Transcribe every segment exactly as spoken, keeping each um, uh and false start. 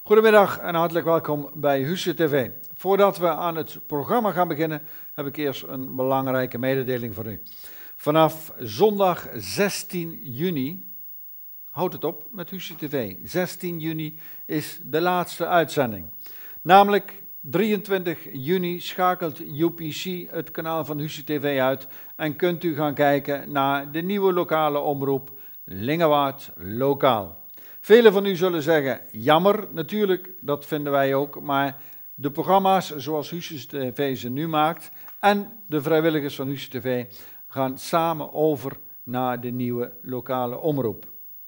Goedemiddag en hartelijk welkom bij Husse T V. Voordat we aan het programma gaan beginnen, heb ik eerst een belangrijke mededeling voor u. Vanaf zondag zestien juni, houd het op met Husse T V. zestien juni is de laatste uitzending. Namelijk drieëntwintig juni schakelt U P C het kanaal van Husse T V uit en kunt u gaan kijken naar de nieuwe lokale omroep Lingewaard Lokaal. Velen van u zullen zeggen, jammer, natuurlijk, dat vinden wij ook, maar de programma's zoals Husse T V ze nu maakt en de vrijwilligers van Husse T V gaan samen over naar de nieuwe lokale omroep.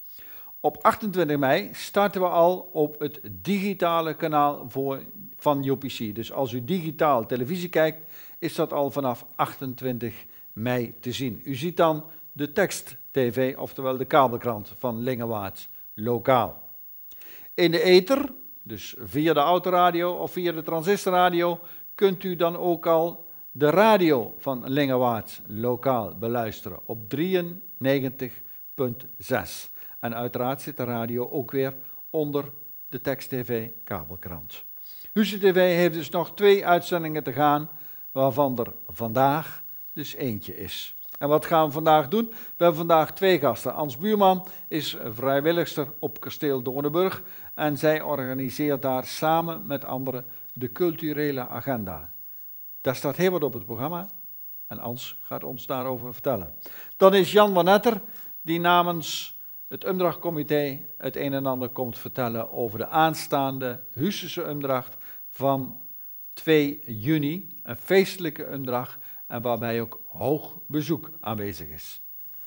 Op achtentwintig mei starten we al op het digitale kanaal voor, van U P C. Dus als u digitaal televisie kijkt, is dat al vanaf achtentwintig mei te zien. U ziet dan de tekst-T V, oftewel de kabelkrant van Lingewaard Lokaal. In de ether, dus via de autoradio of via de transistorradio, kunt u dan ook al de radio van Lingewaard Lokaal beluisteren op drieënnegentig punt zes. En uiteraard zit de radio ook weer onder de tekst-T V kabelkrant. Husse T V heeft dus nog twee uitzendingen te gaan, waarvan er vandaag dus eentje is. En wat gaan we vandaag doen? We hebben vandaag twee gasten. Ans Buurman is vrijwilligster op Kasteel Doornenburg en zij organiseert daar samen met anderen de culturele agenda. Daar staat heel wat op het programma en Ans gaat ons daarover vertellen. Dan is Jan van Etter die namens het Umdrachtcomité het een en ander komt vertellen over de aanstaande Hussese Umdracht van twee juni, een feestelijke Umdracht en waarbij ook hoog bezoek aanwezig is.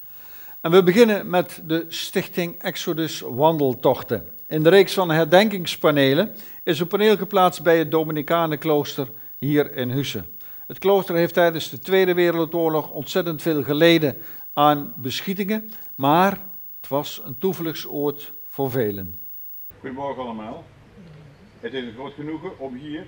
En we beginnen met de Stichting Exodus Wandeltochten. In de reeks van herdenkingspanelen is een paneel geplaatst bij het Dominicanenklooster hier in Husse. Het klooster heeft tijdens de Tweede Wereldoorlog ontzettend veel geleden aan beschietingen, maar het was een toevluchtsoord voor velen. Goedemorgen allemaal. Het is een groot genoegen om hier,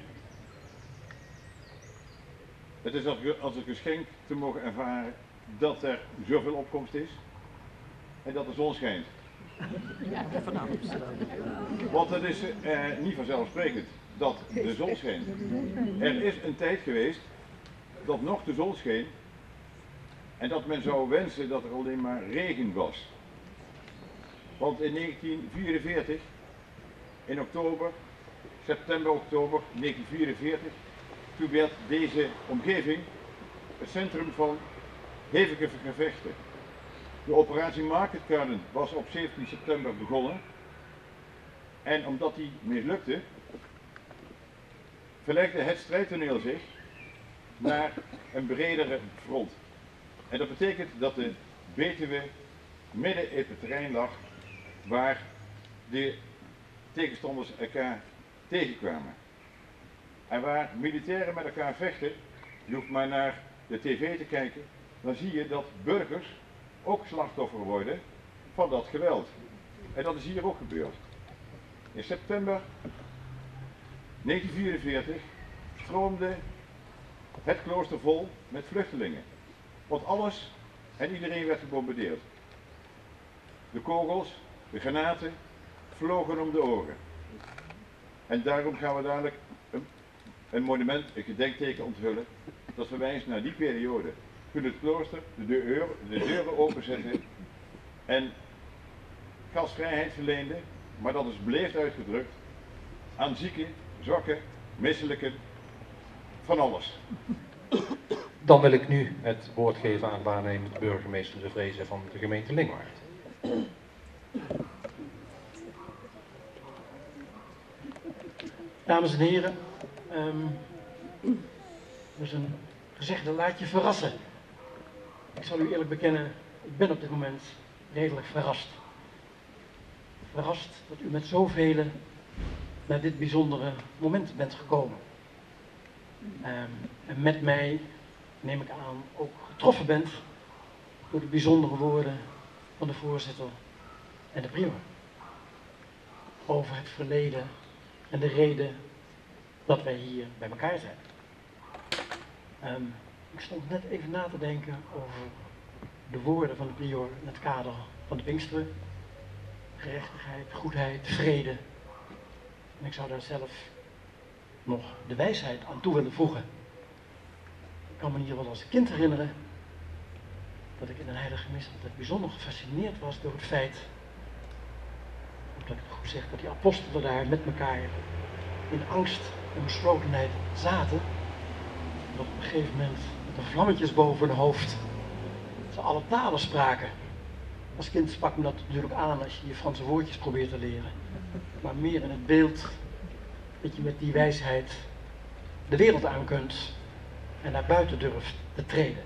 het is als een geschenk te mogen ervaren dat er zoveel opkomst is en dat de zon schijnt. Ja, vanavond. Want het is eh, niet vanzelfsprekend dat de zon schijnt. Er is een tijd geweest dat nog de zon scheen en dat men zou wensen dat er alleen maar regen was. Want in negentien vierenveertig, in oktober, september, oktober negentien vierenveertig, toen werd deze omgeving het centrum van hevige gevechten. De operatie Market Garden was op zeventien september begonnen en omdat die mislukte, verlegde het strijdtoneel zich naar een bredere front. En dat betekent dat de Betuwe midden in het terrein lag waar de tegenstanders elkaar tegenkwamen. En waar militairen met elkaar vechten, je hoeft maar naar de tv te kijken, dan zie je dat burgers ook slachtoffer worden van dat geweld. En dat is hier ook gebeurd. In september negentien vierenveertig stroomde het klooster vol met vluchtelingen. Want alles en iedereen werd gebombardeerd. De kogels, de granaten vlogen om de oren. En daarom gaan we dadelijk een, een monument, een gedenkteken onthullen, dat verwijst naar die periode. Toen het klooster de, deur, de deuren openzetten en gastvrijheid verleende, maar dat is beleefd uitgedrukt aan zieken, zwakken, misselijken, van alles. Dan wil ik nu het woord geven aan waarnemend burgemeester De Vreese van de gemeente Lingewaard. Dames en heren, um, er is een gezegde, laat je verrassen. Ik zal u eerlijk bekennen, ik ben op dit moment redelijk verrast. Verrast dat u met zoveel naar dit bijzondere moment bent gekomen. Um, en met mij, neem ik aan, ook getroffen bent door de bijzondere woorden van de voorzitter en de prior. Over het verleden en de reden dat wij hier bij elkaar zijn. Um, ik stond net even na te denken over de woorden van de prior in het kader van de Pinksteren. Gerechtigheid, goedheid, vrede. En ik zou daar zelf nog de wijsheid aan toe willen voegen. Ik kan me in ieder geval als kind herinneren dat ik in een heilige mis altijd bijzonder gefascineerd was door het feit, omdat ik het goed zeg, dat die apostelen daar met elkaar in angst en beslotenheid zaten. En dat op een gegeven moment met de vlammetjes boven hun hoofd ze alle talen spraken. Als kind sprak me dat natuurlijk aan als je je Franse woordjes probeert te leren. Maar meer in het beeld dat je met die wijsheid de wereld aan kunt en naar buiten durft te treden.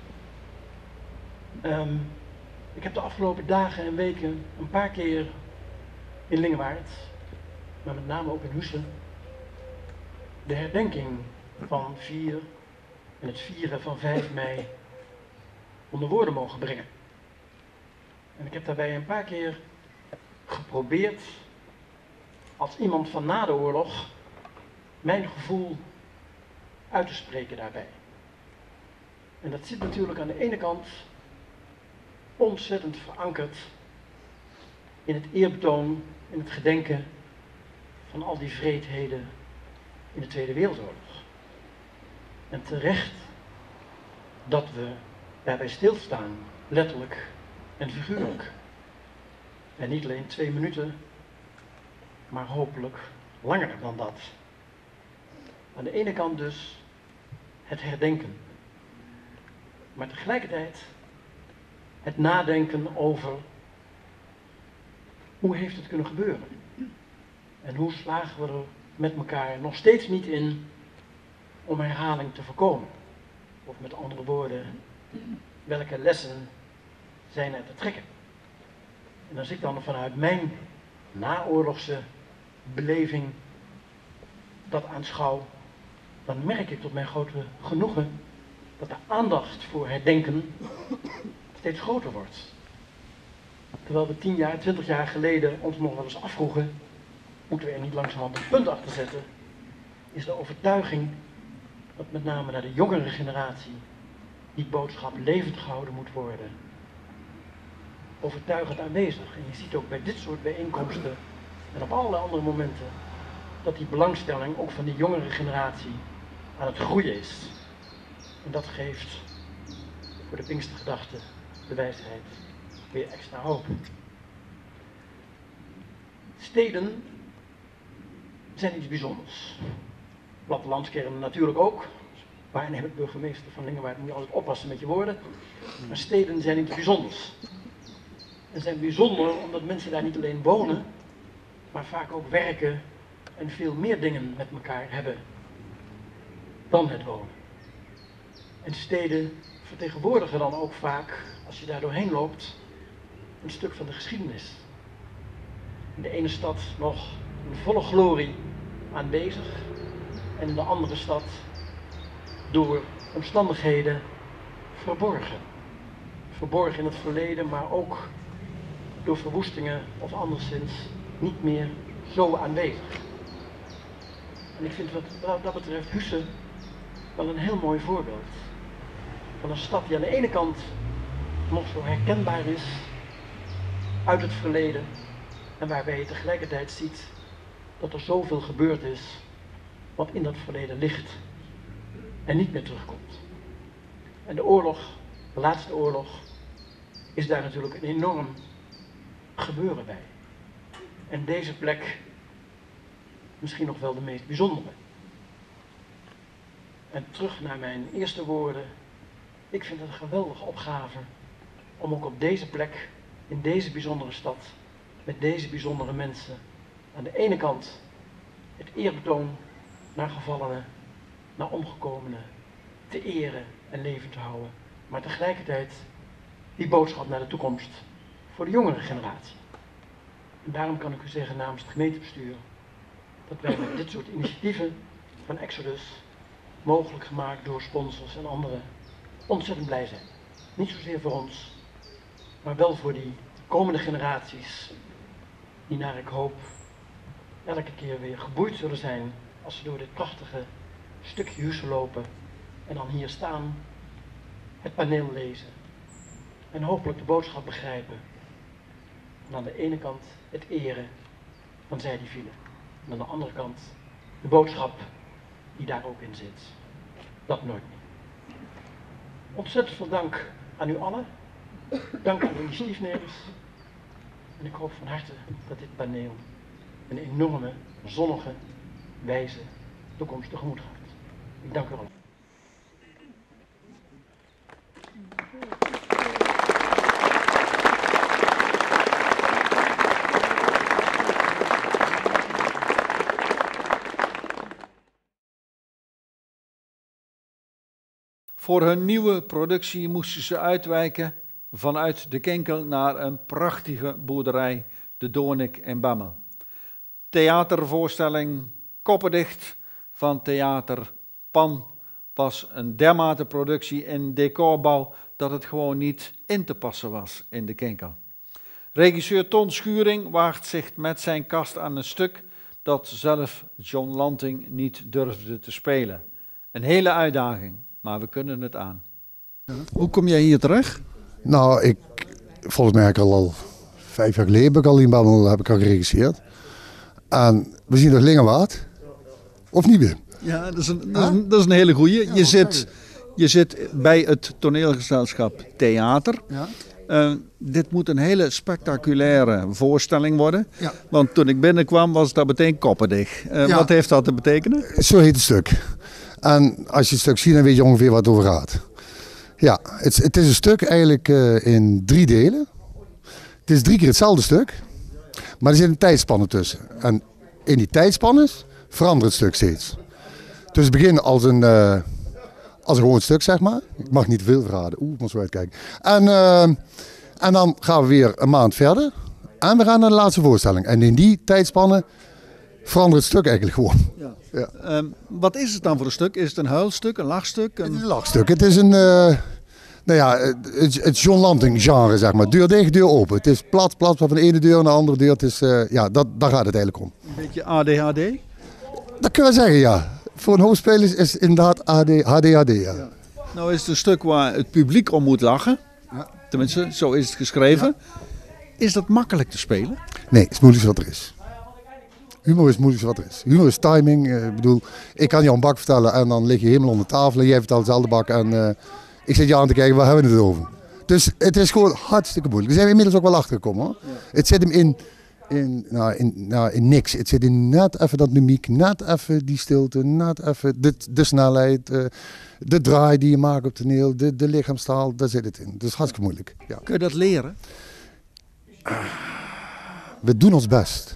Um, ik heb de afgelopen dagen en weken een paar keer in Lingewaard, maar met name ook in Husse, de herdenking van vier en het vieren van vijf mei onder woorden mogen brengen. En ik heb daarbij een paar keer geprobeerd, als iemand van na de oorlog, mijn gevoel uit te spreken daarbij. En dat zit natuurlijk aan de ene kant ontzettend verankerd in het eerbetoon, in het gedenken van al die wreedheden in de Tweede Wereldoorlog. En terecht dat we daarbij stilstaan, letterlijk en figuurlijk. En niet alleen twee minuten, maar hopelijk langer dan dat. Aan de ene kant dus het herdenken, maar tegelijkertijd het nadenken over hoe heeft het kunnen gebeuren? En hoe slagen we er met elkaar nog steeds niet in om herhaling te voorkomen? Of met andere woorden, welke lessen zijn er te trekken? En als ik dan vanuit mijn naoorlogse beleving dat aanschouw, dan merk ik tot mijn grote genoegen dat de aandacht voor herdenken steeds groter wordt. Terwijl we tien jaar, twintig jaar geleden ons nog wel eens afvroegen, moeten we er niet langzamerhand een punt achter zetten, is de overtuiging dat met name naar de jongere generatie die boodschap levend gehouden moet worden. Overtuigend aanwezig. En je ziet ook bij dit soort bijeenkomsten en op allerlei andere momenten dat die belangstelling ook van die jongere generatie aan het groeien is. En dat geeft voor de Pinkstergedachte, de wijsheid, weer extra hoop. Steden zijn iets bijzonders. Plattelandskernen natuurlijk ook. Waarnemend burgemeester van Lingewaard moet je altijd oppassen met je woorden. Maar steden zijn iets bijzonders. En zijn bijzonder omdat mensen daar niet alleen wonen, maar vaak ook werken en veel meer dingen met elkaar hebben dan het wonen. En steden vertegenwoordigen dan ook vaak, als je daar doorheen loopt, een stuk van de geschiedenis. In de ene stad nog in volle glorie aanwezig en in de andere stad door omstandigheden verborgen. Verborgen in het verleden, maar ook door verwoestingen of anderszins niet meer zo aanwezig. En ik vind wat, wat dat betreft Husse wel een heel mooi voorbeeld. Van een stad die aan de ene kant nog zo herkenbaar is uit het verleden en waarbij je tegelijkertijd ziet dat er zoveel gebeurd is wat in dat verleden ligt en niet meer terugkomt. En de oorlog, de laatste oorlog, is daar natuurlijk een enorm gebeuren bij. En deze plek misschien nog wel de meest bijzondere. En terug naar mijn eerste woorden. Ik vind het een geweldige opgave om ook op deze plek, in deze bijzondere stad, met deze bijzondere mensen, aan de ene kant het eerbetoon naar gevallenen, naar omgekomenen, te eren en levend te houden, maar tegelijkertijd die boodschap naar de toekomst voor de jongere generatie. En daarom kan ik u zeggen namens het gemeentebestuur dat wij met dit soort initiatieven van Exodus, mogelijk gemaakt door sponsors en anderen, ontzettend blij zijn. Niet zozeer voor ons, maar wel voor die komende generaties, die naar ik hoop elke keer weer geboeid zullen zijn als ze door dit prachtige stukje Husse lopen en dan hier staan, het paneel lezen en hopelijk de boodschap begrijpen. En aan de ene kant het eren van zij die vielen. En aan de andere kant de boodschap die daar ook in zit. Dat nooit meer. Ontzettend veel dank aan u allen. Dank aan de initiatiefnemers. En ik hoop van harte dat dit paneel een enorme, zonnige, wijze toekomst tegemoet gaat. Ik dank u allen. Voor hun nieuwe productie moesten ze uitwijken vanuit de Kinkel naar een prachtige boerderij, de Doornik in Bemmel. Theatervoorstelling Koppendicht van Theater Pan was een dermate productie in decorbouw dat het gewoon niet in te passen was in de Kinkel. Regisseur Ton Schuring waagt zich met zijn kast aan een stuk dat zelf John Lanting niet durfde te spelen. Een hele uitdaging. Maar we kunnen het aan. Hoe kom jij hier terecht? Nou, ik, volgens mij heb ik al, al vijf jaar geleden heb ik al in Bemmel heb ik al geregisseerd. En we zien nog Lingewaard. Of niet meer? Ja, dat is een, dat is een, dat is een hele goeie. Je zit, je zit bij het toneelgezelschap Theater. Ja. Uh, dit moet een hele spectaculaire voorstelling worden. Ja. Want toen ik binnenkwam was dat meteen koppendicht. Uh, Ja. Wat heeft dat te betekenen? Zo heet het stuk. En als je het stuk ziet, dan weet je ongeveer wat het over gaat. Ja, het, het is een stuk eigenlijk uh, in drie delen. Het is drie keer hetzelfde stuk, maar er zit een tijdspanne tussen. En in die tijdspanne verandert het stuk steeds. Dus het begint als een, uh, als een gewoon stuk, zeg maar. Ik mag niet te veel verraden. Oeh, ik moet zo uitkijken. En, uh, en dan gaan we weer een maand verder. En we gaan naar de laatste voorstelling. En in die tijdspanne verandert het stuk eigenlijk gewoon. Ja. Ja. Um, wat is het dan voor een stuk? Is het een huilstuk, een lachstuk? Een... Het is een lachstuk. Het is een, uh, nou ja, het, het John Lanting genre, zeg maar. Deur dicht, deur open. Het is plat, plat van de ene deur naar de andere deur. Het is, uh, ja, dat, daar gaat het eigenlijk om. Een beetje A D H D? Dat kunnen we zeggen, ja. Voor een hoofdspeler is het inderdaad A D H D, ja. Ja. Nou is het een stuk waar het publiek om moet lachen. Ja. Tenminste, zo is het geschreven. Ja. Is dat makkelijk te spelen? Nee, het is moeilijk wat er is. Humor is moeilijk wat er is. Humor is timing. Uh, ik bedoel, ik kan jou een bak vertellen en dan lig je helemaal onder tafel en jij vertelt dezelfde bak en uh, ik zit je aan te kijken, waar hebben we het over? Dus het is gewoon hartstikke moeilijk. Daar zijn we inmiddels ook wel achter gekomen hoor. Ja. Het zit hem in, in, nou, in, nou, in niks. Het zit in net even dat dynamiek, net even die stilte, net even de, de snelheid, uh, de draai die je maakt op toneel, de, de lichaamstaal, daar zit het in. Dus hartstikke moeilijk. Ja. Kun je dat leren? We doen ons best.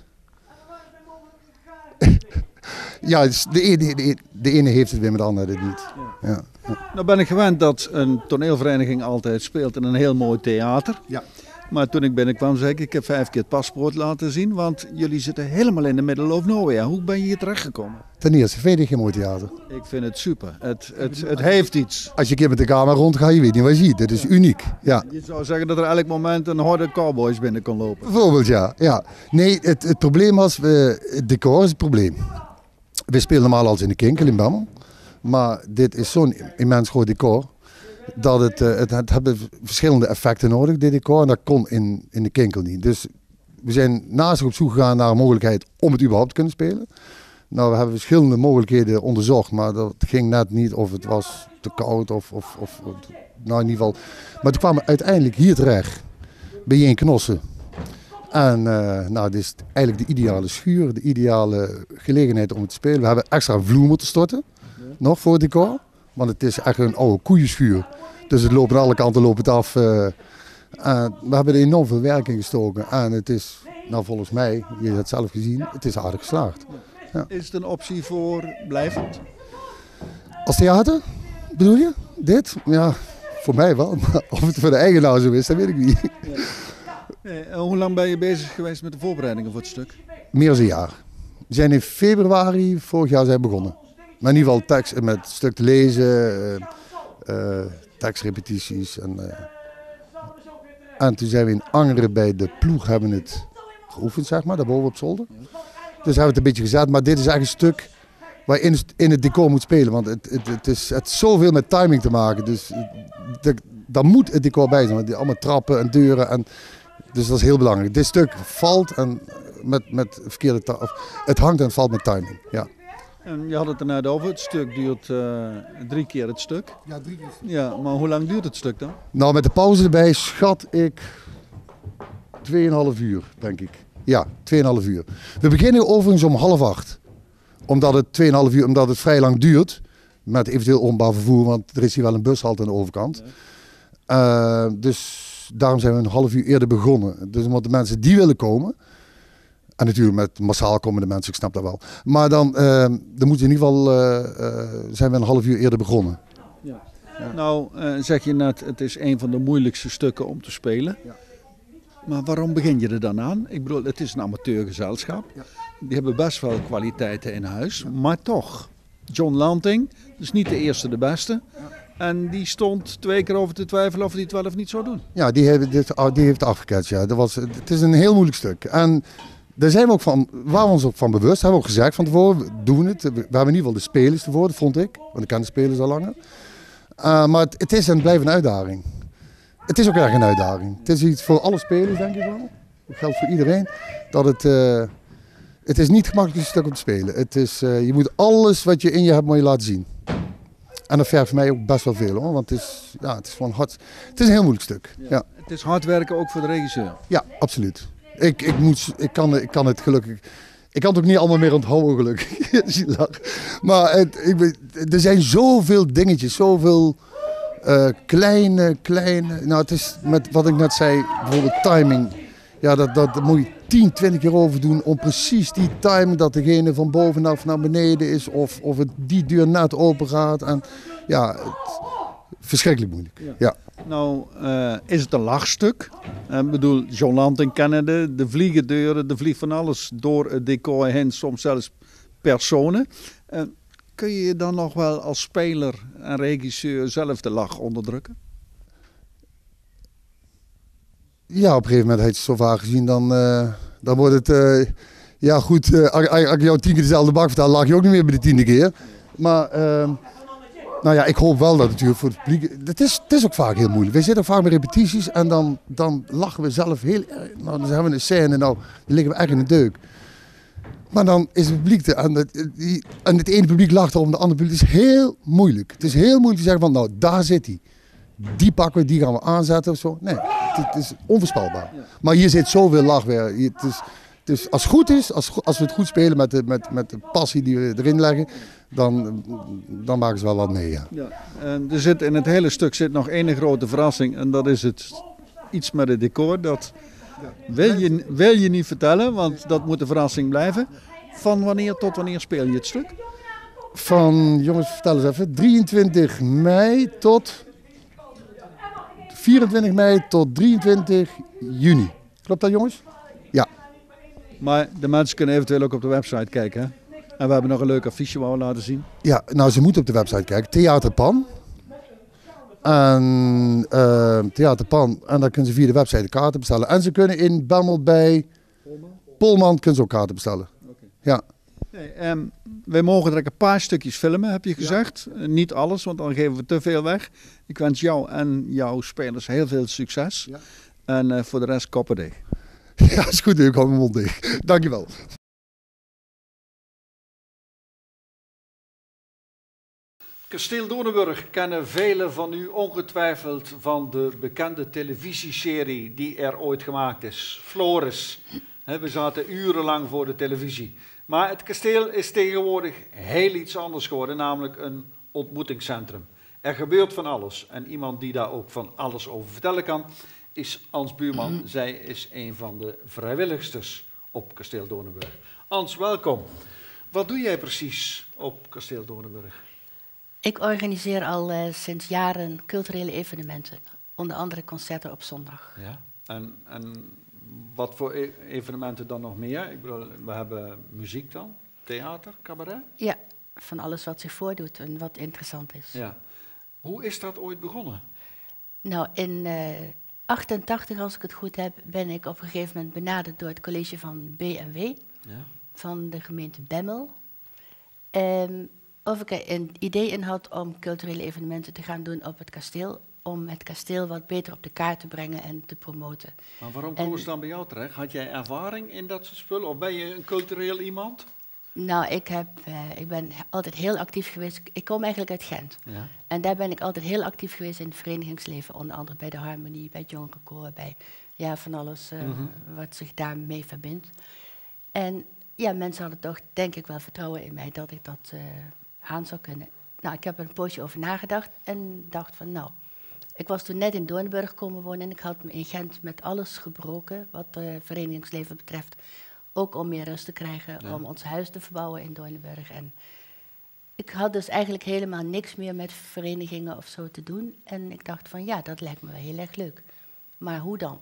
Ja, de ene, de, de ene heeft het weer, met de andere het niet. Ja. Ja. Ja. Nou ben ik gewend dat een toneelvereniging altijd speelt in een heel mooi theater. Ja. Maar toen ik binnenkwam zei ik, ik heb vijf keer het paspoort laten zien, want jullie zitten helemaal in de middle of nowhere. Hoe ben je hier terechtgekomen? Ten eerste, vind ik geen mooi theater. Ik vind het super. Het, het, het heeft iets. Als je een keer met de camera rondgaat, je weet niet wat je ziet. Dit is uniek. Ja. Je zou zeggen dat er elk moment een horde cowboys binnen kon lopen. Bijvoorbeeld, ja. ja. Nee, het, het probleem was, we, het decor is het probleem. We spelen normaal als in de Kinkel in Bemmel. Maar dit is zo'n immens groot decor. Dat het, het, het hebben verschillende effecten nodig, dit decor. En dat kon in, in de Kinkel niet. Dus we zijn naast op zoek gegaan naar een mogelijkheid om het überhaupt te kunnen spelen. Nou, we hebben verschillende mogelijkheden onderzocht. Maar dat ging net niet of het was te koud of... of, of nou, in ieder geval. Maar toen kwamen we uiteindelijk hier terecht. Bij Jeen Knossen. En uh, nou, dit is eigenlijk de ideale schuur, de ideale gelegenheid om het te spelen. We hebben extra vloer moeten storten, ja. nog voor het decor. Want het is echt een oude koeienschuur. Dus het loopt aan alle kanten loopt het af. Uh, uh, we hebben er enorm veel werk in gestoken. En het is, nou volgens mij, je hebt het zelf gezien, het is aardig geslaagd. Ja. Is het een optie voor blijvend? Als theater, bedoel je? Dit? Ja, voor mij wel. Maar of het voor de eigenaar zo is, dat weet ik niet. Ja. Hey, hoe lang ben je bezig geweest met de voorbereidingen voor het stuk? Meer dan een jaar. We zijn in februari vorig jaar zijn begonnen. Maar in ieder geval tekst, met het stuk te lezen, uh, uh, tekstrepetities. En, uh, en toen zijn we in Angeren bij de ploeg hebben het geoefend, zeg maar, daarboven op zolder. Dus hebben we het een beetje gezet. Maar dit is echt een stuk waar je in, in het decor moet spelen. Want het, het, het, is, het is zoveel met timing te maken. Dus daar moet het decor bij zijn. Want die allemaal trappen en deuren. En, dus dat is heel belangrijk. Dit stuk valt en met, met verkeerde ta- of, het hangt en valt met timing. Ja. En je had het er net over, het stuk duurt uh, drie keer het stuk. Ja, drie keer. Ja, maar hoe lang duurt het stuk dan? Nou, met de pauze erbij schat ik tweeënhalf uur, denk ik. Ja, tweeënhalf uur. We beginnen overigens om half acht. Omdat het tweeënhalf uur, omdat het vrij lang duurt. Met eventueel openbaar vervoer, want er is hier wel een bushalte aan de overkant. Ja. Uh, dus daarom zijn we een half uur eerder begonnen. Dus omdat de mensen die willen komen. En natuurlijk met massaal komende mensen, ik snap dat wel. Maar dan, uh, dan moet in ieder geval, uh, uh, zijn we een half uur eerder begonnen. Ja. Ja. Nou, uh, zeg je net, het is een van de moeilijkste stukken om te spelen. Ja. Maar waarom begin je er dan aan? Ik bedoel, het is een amateurgezelschap. Ja. Die hebben best wel kwaliteiten in huis. Ja. Maar toch, John Lanting, dus niet de eerste de beste. Ja. En die stond twee keer over te twijfelen of hij het wel of niet zou doen. Ja, die heeft, dit, die heeft afgeketst. Ja. Dat was, het is een heel moeilijk stuk. En daar zijn we ook van, waren we ons ook van bewust. Hebben we ook gezegd van tevoren, doen we het. We hebben in ieder geval de spelers ervoor, dat vond ik. Want ik ken de spelers al langer. Uh, maar het, het is en blijft een uitdaging. Het is ook erg een uitdaging. Het is iets voor alle spelers, denk ik wel. Dat geldt voor iedereen. Dat het, uh, het is niet gemakkelijk een stuk om te spelen. Het is, uh, je moet alles wat je in je hebt, moet je laten zien. En dat vergt voor mij ook best wel veel, hoor. Want het is, ja, het is gewoon hard. Het is een heel moeilijk stuk. Ja. Ja. Het is hard werken ook voor de regisseur. Ja, absoluut. Ik, ik, moet, ik, kan, ik kan het gelukkig. Ik kan het ook niet allemaal meer onthouden, gelukkig. Maar het, ik, er zijn zoveel dingetjes, zoveel uh, kleine, kleine. Nou, het is met wat ik net zei, bijvoorbeeld timing. Ja, dat, dat, dat moet je tien, twintig keer over doen om precies die timing dat degene van bovenaf naar beneden is. Of, of het die deur net open gaat. En ja, het, verschrikkelijk moeilijk. Ja. Ja. Nou, uh, is het een lachstuk? Ik uh, bedoel, John Lanting kennende, de vliegen deuren, er vliegt van alles door het decor heen, soms zelfs personen. Uh, kun je je dan nog wel als speler en regisseur zelf de lach onderdrukken? Ja, op een gegeven moment heb je het zo vaak gezien, dan, uh, dan wordt het... Uh, ja goed, uh, als, als ik jou tien keer dezelfde bak vertel, lach je ook niet meer bij de tiende keer. Maar... Uh, Nou ja, ik hoop wel dat natuurlijk voor het publiek... Het is, het is ook vaak heel moeilijk. We zitten ook vaak met repetities en dan, dan lachen we zelf heel erg. Nou, dan hebben we een scène en nou, dan liggen we echt in de deuk. Maar dan is het publiek... Te, en, het, die, en het ene publiek lacht erom, de andere publiek... Het is heel moeilijk. Het is heel moeilijk te zeggen van, nou, daar zit hij. Die pakken we, die gaan we aanzetten of zo. Nee, het, het is onvoorspelbaar. Maar hier zit zoveel lach weer. Het is, dus als het goed is, als, als we het goed spelen met de, met, met de passie die we erin leggen... Dan, dan maken ze wel wat mee, ja. Ja, en er zit in het hele stuk zit nog één grote verrassing. En dat is het iets met het decor. Dat wil je, wil je niet vertellen, want dat moet een verrassing blijven. Van wanneer tot wanneer speel je het stuk? Van, jongens, vertel eens even. drieëntwintig mei tot... vierentwintig mei tot drieëntwintig juni. Klopt dat, jongens? Ja. Maar de mensen kunnen eventueel ook op de website kijken, hè? En we hebben nog een leuk affiche waar we laten zien. Ja, nou ze moeten op de website kijken. Theater Pan. En uh, Theater Pan. En dan kunnen ze via de website de kaarten bestellen. En ze kunnen in Bemmel bij Polman kunnen ze ook kaarten bestellen. Okay. Ja. Nee, um, wij mogen er een paar stukjes filmen, heb je gezegd. Ja. Uh, niet alles, want dan geven we te veel weg. Ik wens jou en jouw spelers heel veel succes. Ja. En uh, voor de rest koppen dicht. Ja, is goed. Ik hou mijn mond dicht. Dankjewel. Kasteel Doornenburg kennen velen van u ongetwijfeld van de bekende televisieserie die er ooit gemaakt is. Floris. We zaten urenlang voor de televisie. Maar het kasteel is tegenwoordig heel iets anders geworden, namelijk een ontmoetingscentrum. Er gebeurt van alles. En iemand die daar ook van alles over vertellen kan, is Ans Buurman. Zij is een van de vrijwilligsters op Kasteel Doornenburg. Ans, welkom. Wat doe jij precies op Kasteel Doornenburg? Ik organiseer al uh, sinds jaren culturele evenementen, onder andere concerten op zondag. Ja. En, en wat voor e- evenementen dan nog meer? Ik bedoel, we hebben muziek dan, theater, cabaret? Ja, van alles wat zich voordoet en wat interessant is. Ja. Hoe is dat ooit begonnen? Nou, in uh, achtentachtig, als ik het goed heb, ben ik op een gegeven moment benaderd door het college van B en W, ja. van de gemeente Bemmel. Um, Of ik er een idee in had om culturele evenementen te gaan doen op het kasteel. om het kasteel wat beter op de kaart te brengen en te promoten. Maar waarom En- komen ze dan bij jou terecht? Had jij ervaring in dat soort spullen? Of ben je een cultureel iemand? Nou, ik, heb, eh, ik ben altijd heel actief geweest. Ik kom eigenlijk uit Gent. Ja. En daar ben ik altijd heel actief geweest in het verenigingsleven. Onder andere bij de Harmonie, bij het Jongerenkoor, bij ja, van alles eh, Mhm. wat zich daarmee verbindt. En ja, mensen hadden toch denk ik wel vertrouwen in mij dat ik dat eh, aan zou kunnen. Nou, ik heb er een poosje over nagedacht en dacht van nou... Ik was toen net in Doornburg komen wonen en ik had me in Gent met alles gebroken wat het verenigingsleven betreft. Ook om meer rust te krijgen, Ja. om ons huis te verbouwen in Doornburg. En ik had dus eigenlijk helemaal niks meer met verenigingen of zo te doen. En ik dacht van ja, dat lijkt me wel heel erg leuk. Maar hoe dan?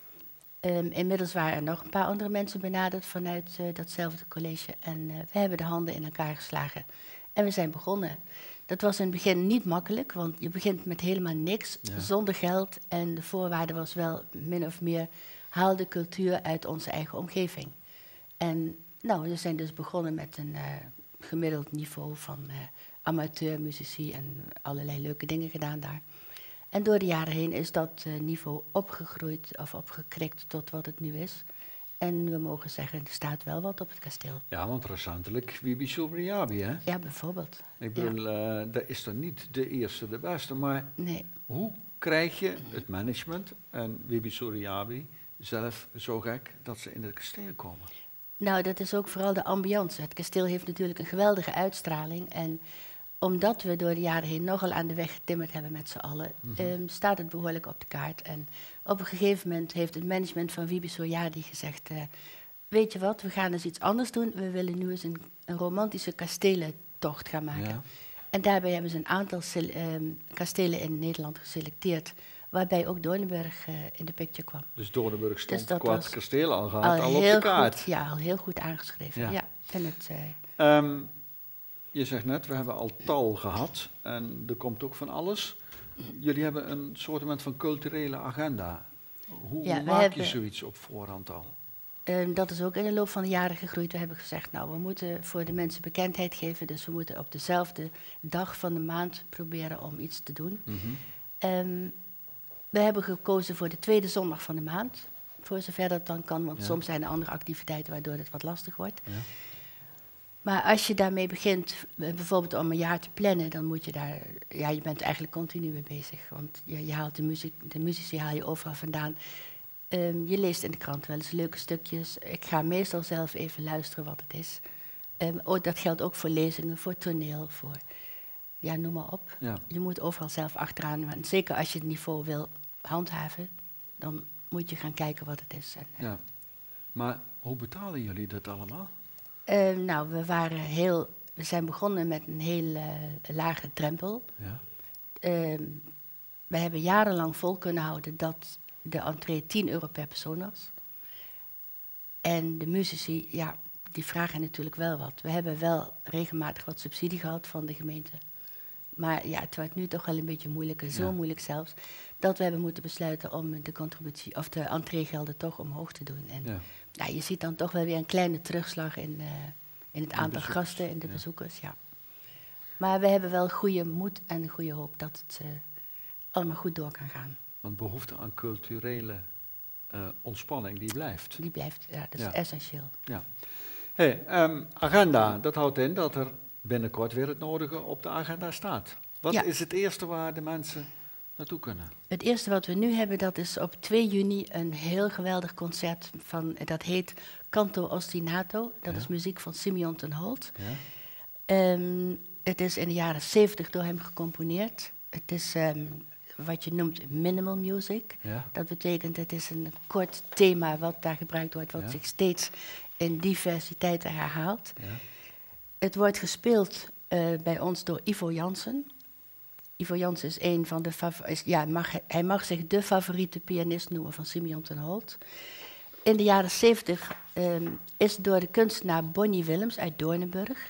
Um, inmiddels waren er nog een paar andere mensen benaderd vanuit uh, datzelfde college. En uh, we hebben de handen in elkaar geslagen. En we zijn begonnen. Dat was in het begin niet makkelijk, want je begint met helemaal niks, Ja. zonder geld. En de voorwaarde was wel min of meer, haal de cultuur uit onze eigen omgeving. En nou, we zijn dus begonnen met een uh, gemiddeld niveau van uh, amateurmuzici en allerlei leuke dingen gedaan daar. En door de jaren heen is dat uh, niveau opgegroeid of opgekrikt tot wat het nu is. En we mogen zeggen, er staat wel wat op het kasteel. Ja, want recentelijk Wibi Sobriabi, hè? Ja, bijvoorbeeld. Ik bedoel, ja. uh, dat is toch niet de eerste, de beste, maar Nee. hoe krijg je het management en Wibi Sobriabi zelf zo gek dat ze in het kasteel komen? Nou, dat is ook vooral de ambiance. Het kasteel heeft natuurlijk een geweldige uitstraling. En omdat we door de jaren heen nogal aan de weg getimmerd hebben met z'n allen, Mhm. um, staat het behoorlijk op de kaart. En op een gegeven moment heeft het management van Wibi Sobriabi gezegd, uh, weet je wat, we gaan eens iets anders doen. We willen nu eens een, een romantische kastelentocht gaan maken. Ja. En daarbij hebben ze een aantal sele- um, kastelen in Nederland geselecteerd, waarbij ook Doornburg uh, in de picture kwam. Dus Doornburg stond Dus dat qua was het kasteel al, gaat, Al al op heel de kaart. goed, ja, al heel goed aangeschreven. Ja. Ja. En het, uh, Um, je zegt net, we hebben al tal gehad en er komt ook van alles. Jullie hebben een soort van culturele agenda. Hoe Ja, we maak je hebben- zoiets op voorhand al? Um, dat is ook in de loop van de jaren gegroeid. We hebben gezegd, nou, we moeten voor de mensen bekendheid geven. Dus we moeten op dezelfde dag van de maand proberen om iets te doen. Mhm. Um, we hebben gekozen voor de tweede zondag van de maand. Voor zover dat dan kan, want Ja. soms zijn er andere activiteiten waardoor het wat lastig wordt. Ja. Maar als je daarmee begint, eh, bijvoorbeeld om een jaar te plannen, dan moet je daar, ja, je bent eigenlijk continu mee bezig. Want je, je haalt de, muziek, de muzici haal je overal vandaan. Um, je leest in de krant wel eens leuke stukjes. Ik ga meestal zelf even luisteren wat het is. Um, oh, dat geldt ook voor lezingen, voor toneel, voor, ja, noem maar op. Ja. Je moet overal zelf achteraan, want zeker als je het niveau wil handhaven, dan moet je gaan kijken wat het is. En, Ja. Maar hoe betalen jullie dat allemaal? Uh, nou, we waren heel, we zijn begonnen met een heel uh, lage drempel. Ja. Uh, we hebben jarenlang vol kunnen houden dat de entree tien euro per persoon was. En de muzici, ja, die vragen natuurlijk wel wat. We hebben wel regelmatig wat subsidie gehad van de gemeente. Maar ja, het wordt nu toch wel een beetje moeilijker, zo Ja. moeilijk zelfs, dat we hebben moeten besluiten om de contributie of de entreegelden toch omhoog te doen. En Ja. ja, je ziet dan toch wel weer een kleine terugslag in, uh, in het de aantal bezoekers, gasten, in de ja. bezoekers. Ja. Maar we hebben wel goede moed en goede hoop dat het uh, allemaal goed door kan gaan. Want behoefte aan culturele uh, ontspanning, die blijft. Die blijft, ja, dat is Ja. essentieel. Ja. Hey, um, agenda, dat houdt in dat er binnenkort weer het nodige op de agenda staat. Wat Ja. is het eerste waar de mensen naartoe kunnen? Het eerste wat we nu hebben, dat is op twee juni een heel geweldig concert van, dat heet Canto Ostinato. Dat Ja. is muziek van Simeon ten Holt. Ja? Um, het is in de jaren zeventig door hem gecomponeerd. Het is um, wat je noemt minimal music. Ja? Dat betekent, het is een kort thema wat daar gebruikt wordt, wat Ja. zich steeds in diversiteiten herhaalt. Ja? Het wordt gespeeld uh, bij ons door Ivo Jansen. Ivo Jansen is een van de fav- is, ja, mag, hij mag zich de favoriete pianist noemen van Simeon ten Holt. In de jaren zeventig um, is door de kunstenaar Bonnie Willems uit Doornburg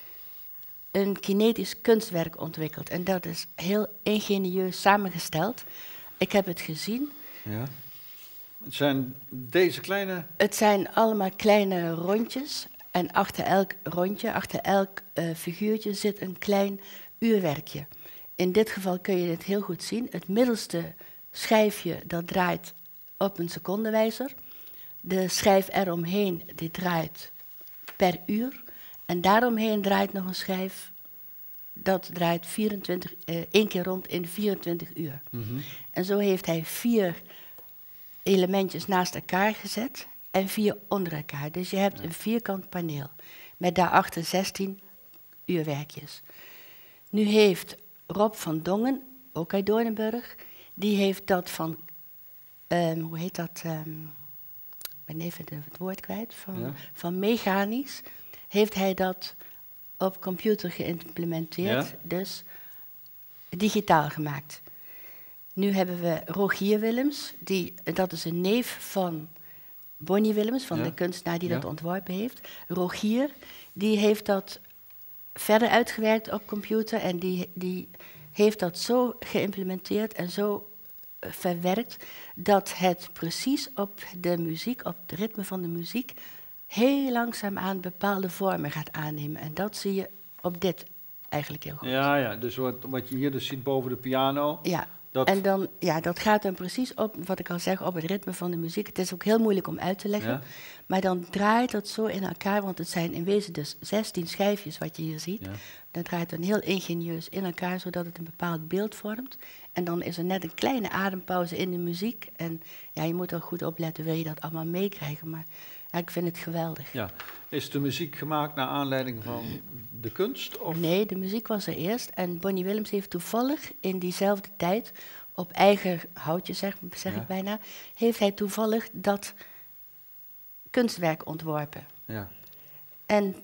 een kinetisch kunstwerk ontwikkeld. En dat is heel ingenieus samengesteld. Ik heb het gezien. Ja? Het zijn deze kleine... Het zijn allemaal kleine rondjes. En achter elk rondje, achter elk uh, figuurtje zit een klein uurwerkje. in dit geval kun je het heel goed zien. Het middelste schijfje dat draait op een secondenwijzer. De schijf eromheen die draait per uur. En daaromheen draait nog een schijf dat draait vierentwintig, eh, één keer rond in vierentwintig uur. Mhm. En zo heeft hij vier elementjes naast elkaar gezet en vier onder elkaar. Dus je hebt een vierkant paneel met daarachter zestien uurwerkjes. Nu heeft Rob van Dongen, ook uit Doornenburg, die heeft dat van, um, hoe heet dat, um, ik ben even de, het woord kwijt, van, Ja. van mechanisch, heeft hij dat op computer geïmplementeerd, Ja. dus digitaal gemaakt. Nu hebben we Rogier Willems, die, dat is een neef van Bonnie Willems, van Ja. de kunstenaar die Ja. dat ontworpen heeft. Rogier, die heeft dat verder uitgewerkt op computer en die, die heeft dat zo geïmplementeerd en zo eh, verwerkt dat het precies op de muziek, op het ritme van de muziek, heel langzaamaan bepaalde vormen gaat aannemen. En dat zie je op dit eigenlijk heel goed. Ja, ja, dus wat, wat je hier dus ziet boven de piano, Ja. dat, En dan, ja, dat gaat dan precies op, wat ik al zeg, op het ritme van de muziek. Het is ook heel moeilijk om uit te leggen. Ja. Maar dan draait dat zo in elkaar, want het zijn in wezen dus zestien schijfjes wat je hier ziet. Ja. Dan draait het heel ingenieus in elkaar, zodat het een bepaald beeld vormt. En dan is er net een kleine adempauze in de muziek. En ja, je moet er goed opletten, wil je dat allemaal meekrijgen. Maar ja, ik vind het geweldig. ja. Is de muziek gemaakt naar aanleiding van de kunst? Of? Nee, de muziek was er eerst. En Bonnie Willems heeft toevallig in diezelfde tijd, op eigen houtje zeg, zeg Ja. ik bijna, heeft hij toevallig dat kunstwerk ontworpen. Ja. En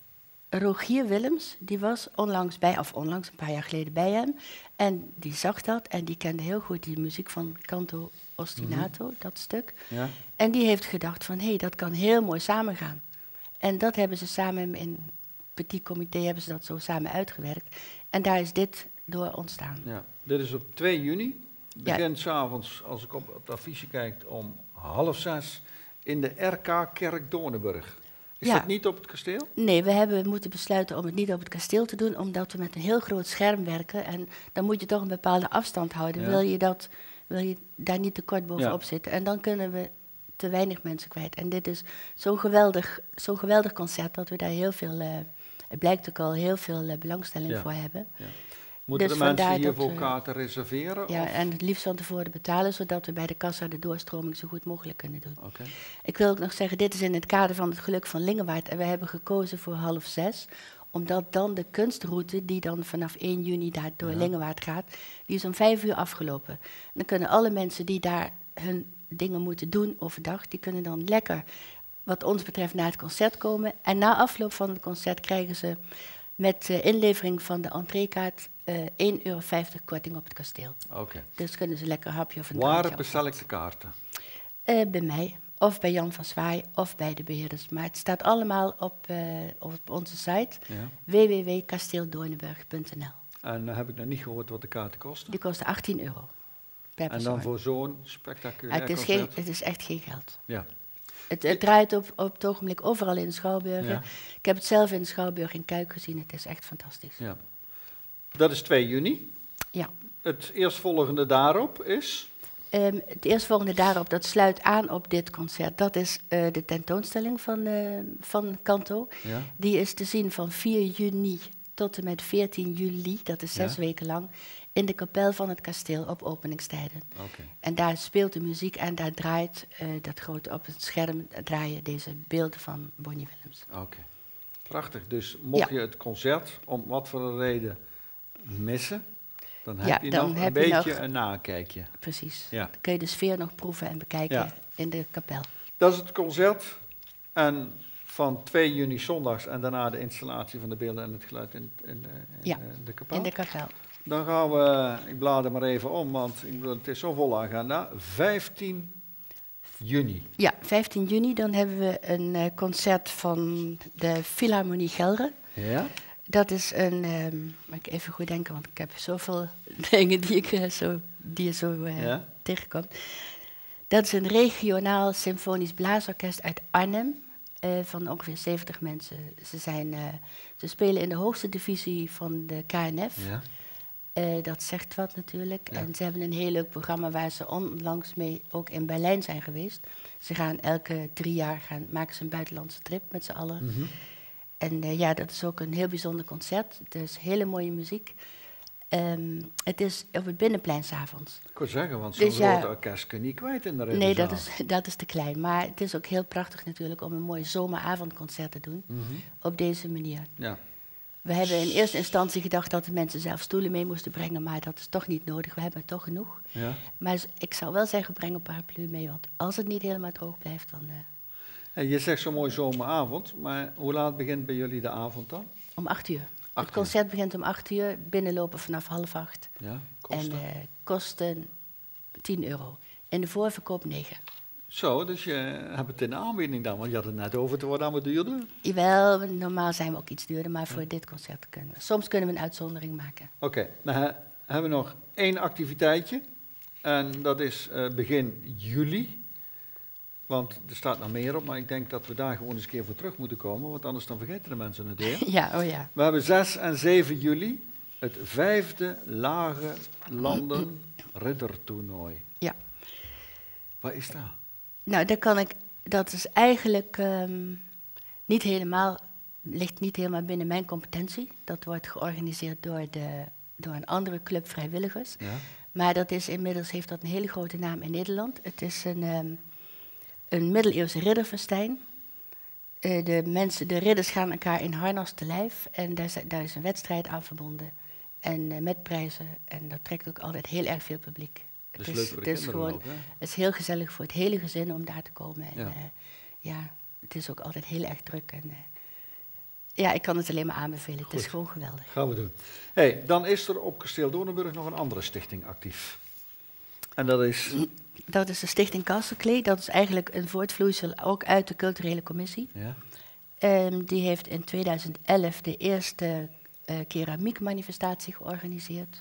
Rogier Willems, die was onlangs bij, of onlangs een paar jaar geleden bij hem. En die zag dat en die kende heel goed die muziek van Canto Ostinato, dat stuk. Ja. En die heeft gedacht van, hé, hey, dat kan heel mooi samengaan. En dat hebben ze samen in Petit Comité hebben ze dat zo samen uitgewerkt. En daar is dit door ontstaan. Ja. Dit is op twee juni. Ja. Begint 's avonds, als ik op, op het affiche kijk, om half zes in de R K-kerk Doornenburg. Is Ja. dat niet op het kasteel? Nee, we hebben moeten besluiten om het niet op het kasteel te doen, omdat we met een heel groot scherm werken. En dan moet je toch een bepaalde afstand houden. Ja. Wil je, dat, wil je daar niet te kort bovenop Ja. zitten? En dan kunnen we te weinig mensen kwijt. En dit is zo'n geweldig, zo'n geweldig concert dat we daar heel veel, uh, het blijkt ook al, heel veel uh, belangstelling Ja. voor hebben. Moeten Dus de mensen vandaar hiervoor dat we- kaarten reserveren? Ja, of? en het liefst van tevoren betalen, zodat we bij de kassa de doorstroming zo goed mogelijk kunnen doen. Oké. Ik wil ook nog zeggen, dit is in het kader van het geluk van Lingewaard. En we hebben gekozen voor half zes, omdat dan de kunstroute, die dan vanaf één juni daar door Ja. Lingewaard gaat, die is om vijf uur afgelopen. En dan kunnen alle mensen die daar hun dingen moeten doen overdag, die kunnen dan lekker, wat ons betreft, naar het concert komen. En na afloop van het concert krijgen ze met uh, inlevering van de entreekaart uh, één euro vijftig korting op het kasteel. Oké. Dus kunnen ze lekker een hapje of een Waar drankje bestel ik de kaarten? Uh, bij mij, of bij Jan van Zwaai, of bij de beheerders. Maar het staat allemaal op, uh, op onze site, Ja. w w w punt kasteeldoornenburg punt n l. En dan heb ik nog niet gehoord wat de kaarten kosten. Die kosten achttien euro per En persoon. dan voor zo'n Ah, spectaculair het, is geen, concert? het is echt geen geld. Ja. Het, het draait op, op het ogenblik overal in de Schouwburgen. Ja. Ik heb het zelf in de Schouwburg in Kuik gezien. Het is echt fantastisch. Ja. Dat is twee juni. Ja. Het eerstvolgende daarop is? Um, het eerstvolgende daarop, dat sluit aan op dit concert. Dat is uh, de tentoonstelling van, uh, van Canto. Ja. Die is te zien van vier juni tot en met veertien juli. Dat is zes Ja. weken lang. In de kapel van het kasteel op openingstijden. Oké. En daar speelt de muziek en daar draait uh, dat grote op het scherm draaien deze beelden van Bonnie Willems. Oké. Prachtig. Dus mocht Ja. je het concert om wat voor een reden missen, dan heb Ja, je dan nog heb een je beetje nog- een nakijkje. Precies. Ja. Dan kun je de sfeer nog proeven en bekijken Ja. in de kapel. Dat is het concert. En van twee juni zondags en daarna de installatie van de beelden en het geluid in, in, de, in Ja, eh, de kapel. In de kapel. Dan gaan we, ik blader maar even om, want ik bedoel, het is zo'n volle agenda. vijftien juni. Ja, vijftien juni, dan hebben we een uh, concert van de Philharmonie Gelre. Ja? Dat is een, um, moet ik even goed denken, want ik heb zoveel dingen die, ik, uh, zo, die je zo uh, Ja? tegenkomt. Dat is een regionaal symfonisch blaasorkest uit Arnhem, uh, van ongeveer zeventig mensen. Ze, zijn, uh, ze spelen in de hoogste divisie van de K N F. Ja. Uh, dat zegt wat natuurlijk. Ja. En ze hebben een heel leuk programma waar ze onlangs mee ook in Berlijn zijn geweest. Ze gaan elke drie jaar gaan, maken ze een buitenlandse trip met z'n allen. Mm-hmm. En uh, ja, dat is ook een heel bijzonder concert. Het is hele mooie muziek. Um, het is op het Binnenplein 's avonds. Ik wil zeggen, want zo'n Dus ja, grote orkest kun je niet kwijt in de Ridderzaal. Nee, dat is, dat is te klein. Maar het is ook heel prachtig natuurlijk om een mooi zomeravondconcert te doen. Mm-hmm. Op deze manier. Ja. We hebben in eerste instantie gedacht dat de mensen zelf stoelen mee moesten brengen, maar dat is toch niet nodig. We hebben er toch genoeg. Ja. Maar ik zou wel zeggen, breng een paraplu mee, want als het niet helemaal droog blijft, dan... Uh, En je zegt zo mooi zomeravond, maar hoe laat begint bij jullie de avond dan? om acht uur. Acht het concert begint om acht uur, binnenlopen vanaf half acht. Ja, kosten? En uh, kosten tien euro. En de voorverkoop negen. Zo, dus je hebt het in de aanbieding dan, want je had het net over, het wordt allemaal duurder. Jawel, normaal zijn we ook iets duurder, maar voor ja. dit concert kunnen we. Soms kunnen we een uitzondering maken. Oké, okay, nou he, hebben we nog één activiteitje. En dat is uh, begin juli. Want er staat nog meer op, maar ik denk dat we daar gewoon eens een keer voor terug moeten komen, want anders dan vergeten de mensen het weer. Ja, oh ja. We hebben zes en zeven juli het vijfde Lage Landen Riddertoernooi. Ja. Wat is dat? Nou, dat kan ik. Dat is eigenlijk um, niet helemaal, ligt niet helemaal binnen mijn competentie. Dat wordt georganiseerd door, de, door een andere club vrijwilligers. Ja. Maar dat is inmiddels heeft dat een hele grote naam in Nederland. Het is een, um, een middeleeuwse ridderfestijn. Uh, de mensen, de ridders gaan elkaar in harnas te lijf en daar is, daar is een wedstrijd aan verbonden. En uh, met prijzen. En dat trekt ook altijd heel erg veel publiek. Dat het is is, leuk voor de het is kinderen gewoon, ook, hè? Het is heel gezellig voor het hele gezin om daar te komen. En, ja. Uh, ja, het is ook altijd heel erg druk. En, uh, ja, ik kan het alleen maar aanbevelen. Goed. Het is gewoon geweldig. Gaan we doen. Hey, dan is er op Kasteel Doornenburg nog een andere stichting actief. En dat is... Dat is de stichting Castle-Klee. Dat is eigenlijk een voortvloeisel ook uit de culturele commissie. Ja. Um, die heeft in tweeduizend elf de eerste uh, keramiekmanifestatie georganiseerd.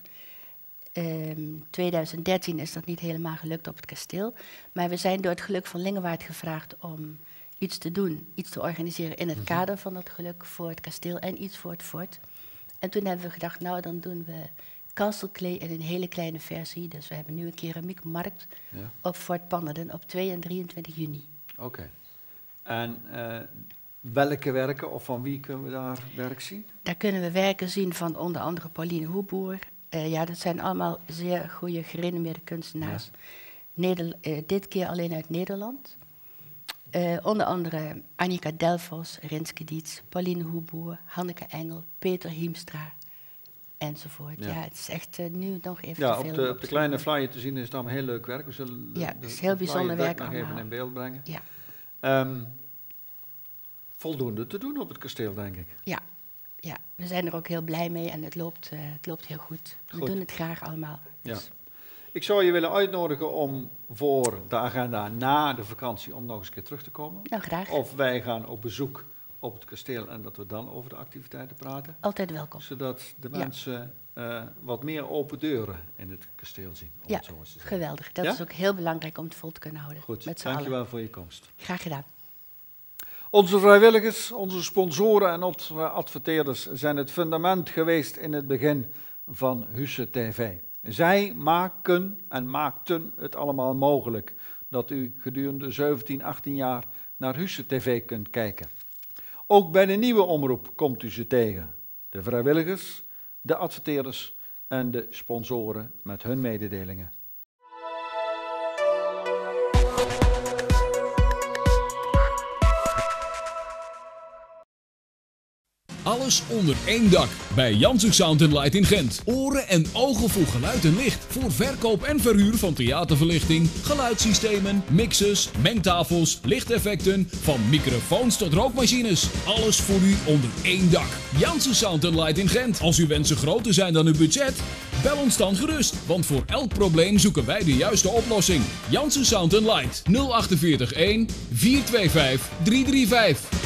In tweeduizend dertien is dat niet helemaal gelukt op het kasteel. Maar we zijn door het Geluk van Lingewaard gevraagd om iets te doen, iets te organiseren in het mm-hmm. kader van dat geluk voor het kasteel en iets voor het fort. En toen hebben we gedacht, nou dan doen we Castle-Klee in een hele kleine versie. Dus we hebben nu een keramiekmarkt ja. op Fort Pannerden op twee en drieëntwintig juni. Oké. Okay. En uh, welke werken of van wie kunnen we daar werk zien? Daar kunnen we werken zien van onder andere Pauline Hoeboer. Uh, ja, dat zijn allemaal zeer goede, gerenommeerde kunstenaars. Ja. Neder- uh, dit keer alleen uit Nederland. Uh, onder andere Annika Delfos, Rinske Dietz, Pauline Hoeboer, Hanneke Engel, Peter Hiemstra enzovoort. Ja, ja het is echt uh, nu nog even ja, te veel. Op de, op de kleine flyer te zien is het allemaal heel leuk werk. We zullen de, ja, de, het is heel bijzonder werk nog allemaal. even in beeld brengen. Ja. Um, voldoende te doen op het kasteel, denk ik. Ja. Ja, we zijn er ook heel blij mee en het loopt, uh, het loopt heel goed. We goed. doen het graag allemaal. Dus. Ja. Ik zou je willen uitnodigen om voor de agenda na de vakantie om nog eens een keer terug te komen. Nou, graag. Of wij gaan op bezoek op het kasteel en dat we dan over de activiteiten praten. Altijd welkom. Zodat de ja. mensen uh, wat meer open deuren in het kasteel zien. Om ja, het zo eens te geweldig. Dat ja? is ook heel belangrijk om het vol te kunnen houden. Goed, met dankjewel allen. voor je komst. Graag gedaan. Onze vrijwilligers, onze sponsoren en onze adverteerders zijn het fundament geweest in het begin van Husse T V. Zij maken en maakten het allemaal mogelijk dat u gedurende zeventien, achttien jaar naar Husse T V kunt kijken. Ook bij de nieuwe omroep komt u ze tegen. De vrijwilligers, de adverteerders en de sponsoren met hun mededelingen. Alles onder één dak bij Janssen Sound and Light in Gent. Oren en ogen voor geluid en licht. Voor verkoop en verhuur van theaterverlichting, geluidssystemen, mixers, mengtafels, lichteffecten, van microfoons tot rookmachines. Alles voor u onder één dak. Janssen Sound and Light in Gent. Als uw wensen groter zijn dan uw budget, bel ons dan gerust. Want voor elk probleem zoeken wij de juiste oplossing. Janssen Sound and Light nul acht vier een, vier twee vijf, drie drie vijf.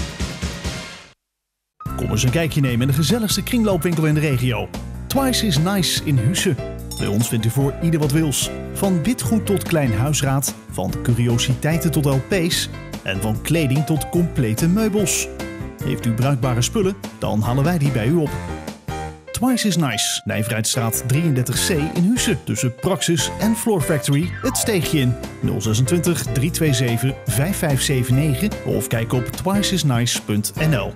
Kom eens een kijkje nemen in de gezelligste kringloopwinkel in de regio. Twice is Nice in Husse. Bij ons vindt u voor ieder wat wils. Van witgoed tot klein huisraad, van curiositeiten tot L P's en van kleding tot complete meubels. Heeft u bruikbare spullen, dan halen wij die bij u op. Twice is Nice. Nijverheidstraat drieëndertig C in Husse. Tussen Praxis en Floor Factory. Het steegje in nul zesentwintig drie twee zeven vijf vijf zeven negen of kijk op twice is nice punt n l.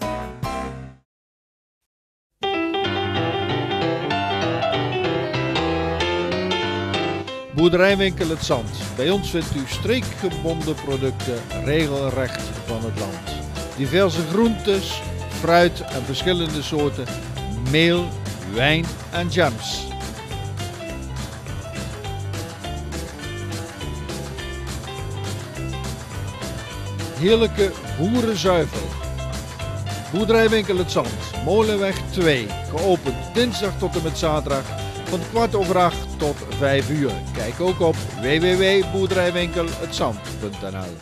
Boerderijwinkel Het Zand. Bij ons vindt u streekgebonden producten regelrecht van het land. Diverse groentes, fruit en verschillende soorten meel, wijn en jams. Heerlijke boerenzuivel. Boerderijwinkel Het Zand, Molenweg twee. Geopend dinsdag tot en met zaterdag van kwart over acht tot vijf uur. Kijk ook op w w w punt boerderijwinkel het zand punt n l.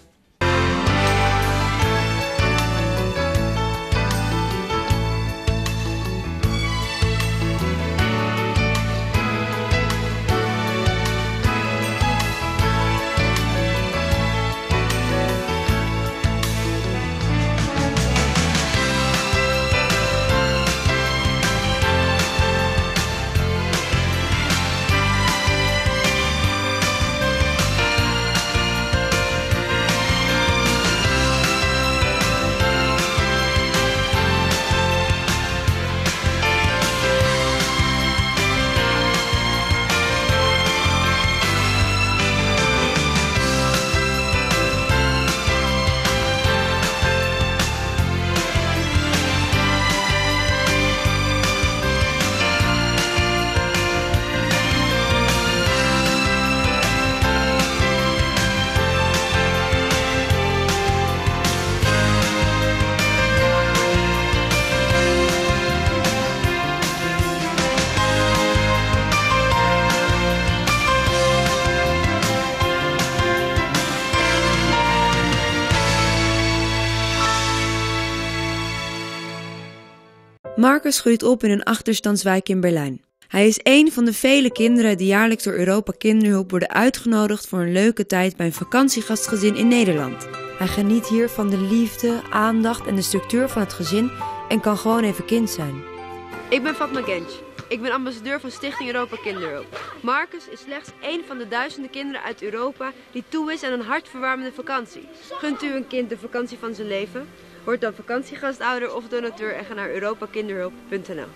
Marcus groeit op in een achterstandswijk in Berlijn. Hij is één van de vele kinderen die jaarlijks door Europa Kinderhulp worden uitgenodigd voor een leuke tijd bij een vakantiegastgezin in Nederland. Hij geniet hier van de liefde, aandacht en de structuur van het gezin en kan gewoon even kind zijn. Ik ben Fatma Genç. Ik ben ambassadeur van Stichting Europa Kinderhulp. Marcus is slechts één van de duizenden kinderen uit Europa die toe is aan een hartverwarmende vakantie. Gunt u een kind de vakantie van zijn leven? Word dan vakantiegastouder of donateur en ga naar europa kinderhulp punt n l.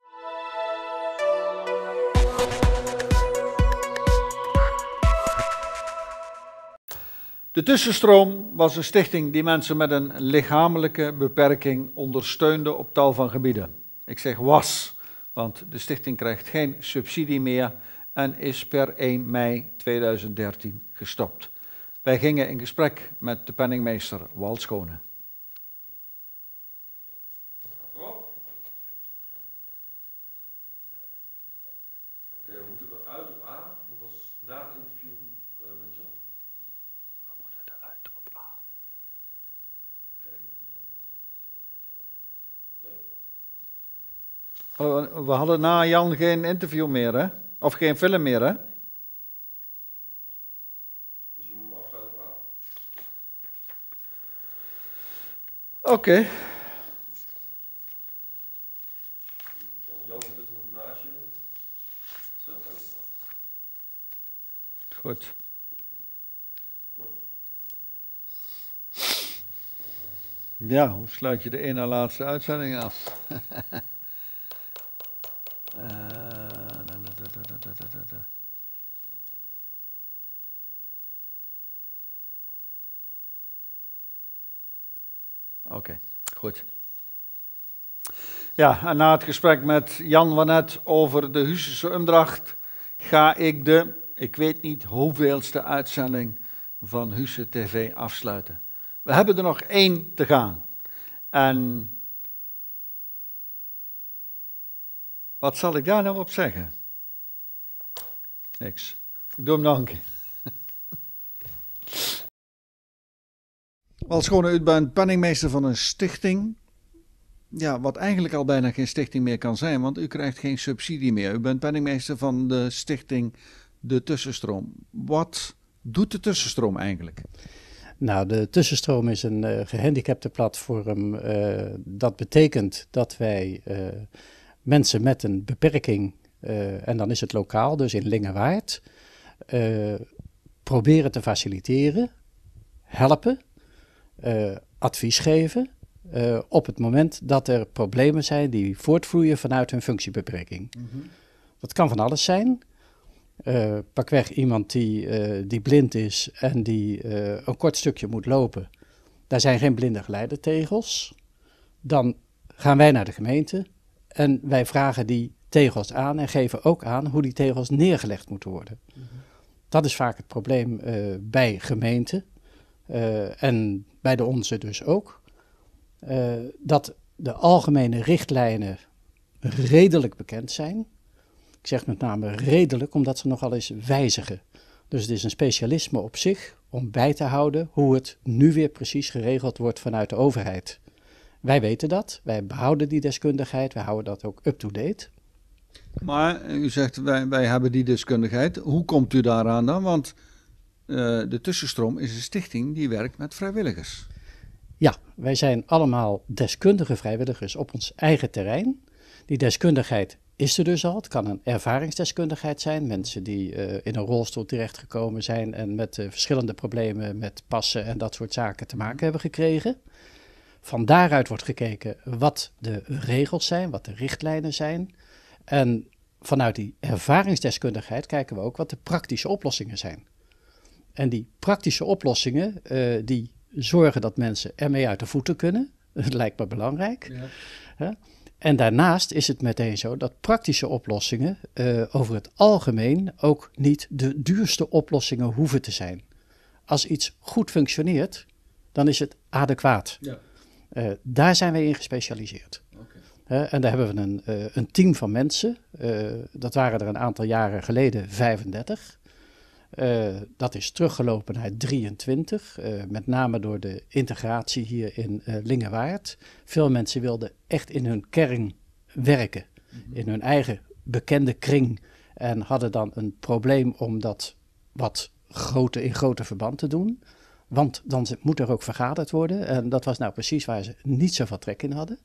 De Tussenstroom was een stichting die mensen met een lichamelijke beperking ondersteunde op tal van gebieden. Ik zeg was, want de stichting krijgt geen subsidie meer en is per één mei tweeduizend dertien gestopt. Wij gingen in gesprek met de penningmeester Walt Schone. We hadden na Jan geen interview meer, hè? Of geen film meer, hè? Oké. Okay. Goed. Ja, hoe sluit je de ene laatste uitzending af? Uh, da, da, da, da, da, da, da. Oké, okay, goed. Ja, en na het gesprek met Jan Wanet over de Hussische Umdracht ga ik de, ik weet niet hoeveelste uitzending van Husse T V afsluiten. We hebben er nog één te gaan. En wat zal ik daar nou op zeggen? Niks. Ik doe hem nog een keer. Walt Schone, u bent penningmeester van een stichting. Ja, wat eigenlijk al bijna geen stichting meer kan zijn, want u krijgt geen subsidie meer. U bent penningmeester van de stichting De Tussenstroom. Wat doet de Tussenstroom eigenlijk? Nou, de Tussenstroom is een uh, gehandicaptenplatform. Uh, dat betekent dat wij uh, mensen met een beperking, uh, en dan is het lokaal, dus in Lingewaard, uh, proberen te faciliteren, helpen, uh, advies geven uh, op het moment dat er problemen zijn die voortvloeien vanuit hun functiebeperking. Mm-hmm. Dat kan van alles zijn. Uh, pakweg iemand die, uh, die blind is en die uh, een kort stukje moet lopen. Daar zijn geen blinde geleidetegels. Dan gaan wij naar de gemeente en wij vragen die tegels aan en geven ook aan hoe die tegels neergelegd moeten worden. Mm-hmm. Dat is vaak het probleem uh, bij gemeenten uh, en bij de onze dus ook. Uh, dat de algemene richtlijnen redelijk bekend zijn. Ik zeg met name redelijk, omdat ze nogal eens wijzigen. Dus het is een specialisme op zich om bij te houden hoe het nu weer precies geregeld wordt vanuit de overheid. Wij weten dat, wij behouden die deskundigheid, wij houden dat ook up-to-date. Maar u zegt, wij, wij hebben die deskundigheid. Hoe komt u daaraan dan? Want uh, de Tussenstroom is een stichting die werkt met vrijwilligers. Ja, wij zijn allemaal deskundige vrijwilligers op ons eigen terrein. Die deskundigheid is er dus al. Het kan een ervaringsdeskundigheid zijn. Mensen die uh, in een rolstoel terechtgekomen zijn en met uh, verschillende problemen met passen en dat soort zaken te maken hebben gekregen. Van daaruit wordt gekeken wat de regels zijn, wat de richtlijnen zijn. En vanuit die ervaringsdeskundigheid kijken we ook wat de praktische oplossingen zijn. En die praktische oplossingen, uh, die zorgen dat mensen ermee uit de voeten kunnen. Dat lijkt me belangrijk. Ja. Ja. En daarnaast is het meteen zo dat praktische oplossingen uh, over het algemeen ook niet de duurste oplossingen hoeven te zijn. Als iets goed functioneert, dan is het adequaat. Ja. Uh, daar zijn wij in gespecialiseerd. Okay. Uh, en daar hebben we een, uh, een team van mensen. Uh, dat waren er een aantal jaren geleden vijfendertig. Uh, dat is teruggelopen naar drieëntwintig, uh, met name door de integratie hier in uh, Lingewaard. Veel mensen wilden echt in hun kern werken, mm-hmm. in hun eigen bekende kring. En hadden dan een probleem om dat wat grote, in grote verband te doen. Want dan moet er ook vergaderd worden. En dat was nou precies waar ze niet zoveel trek in hadden.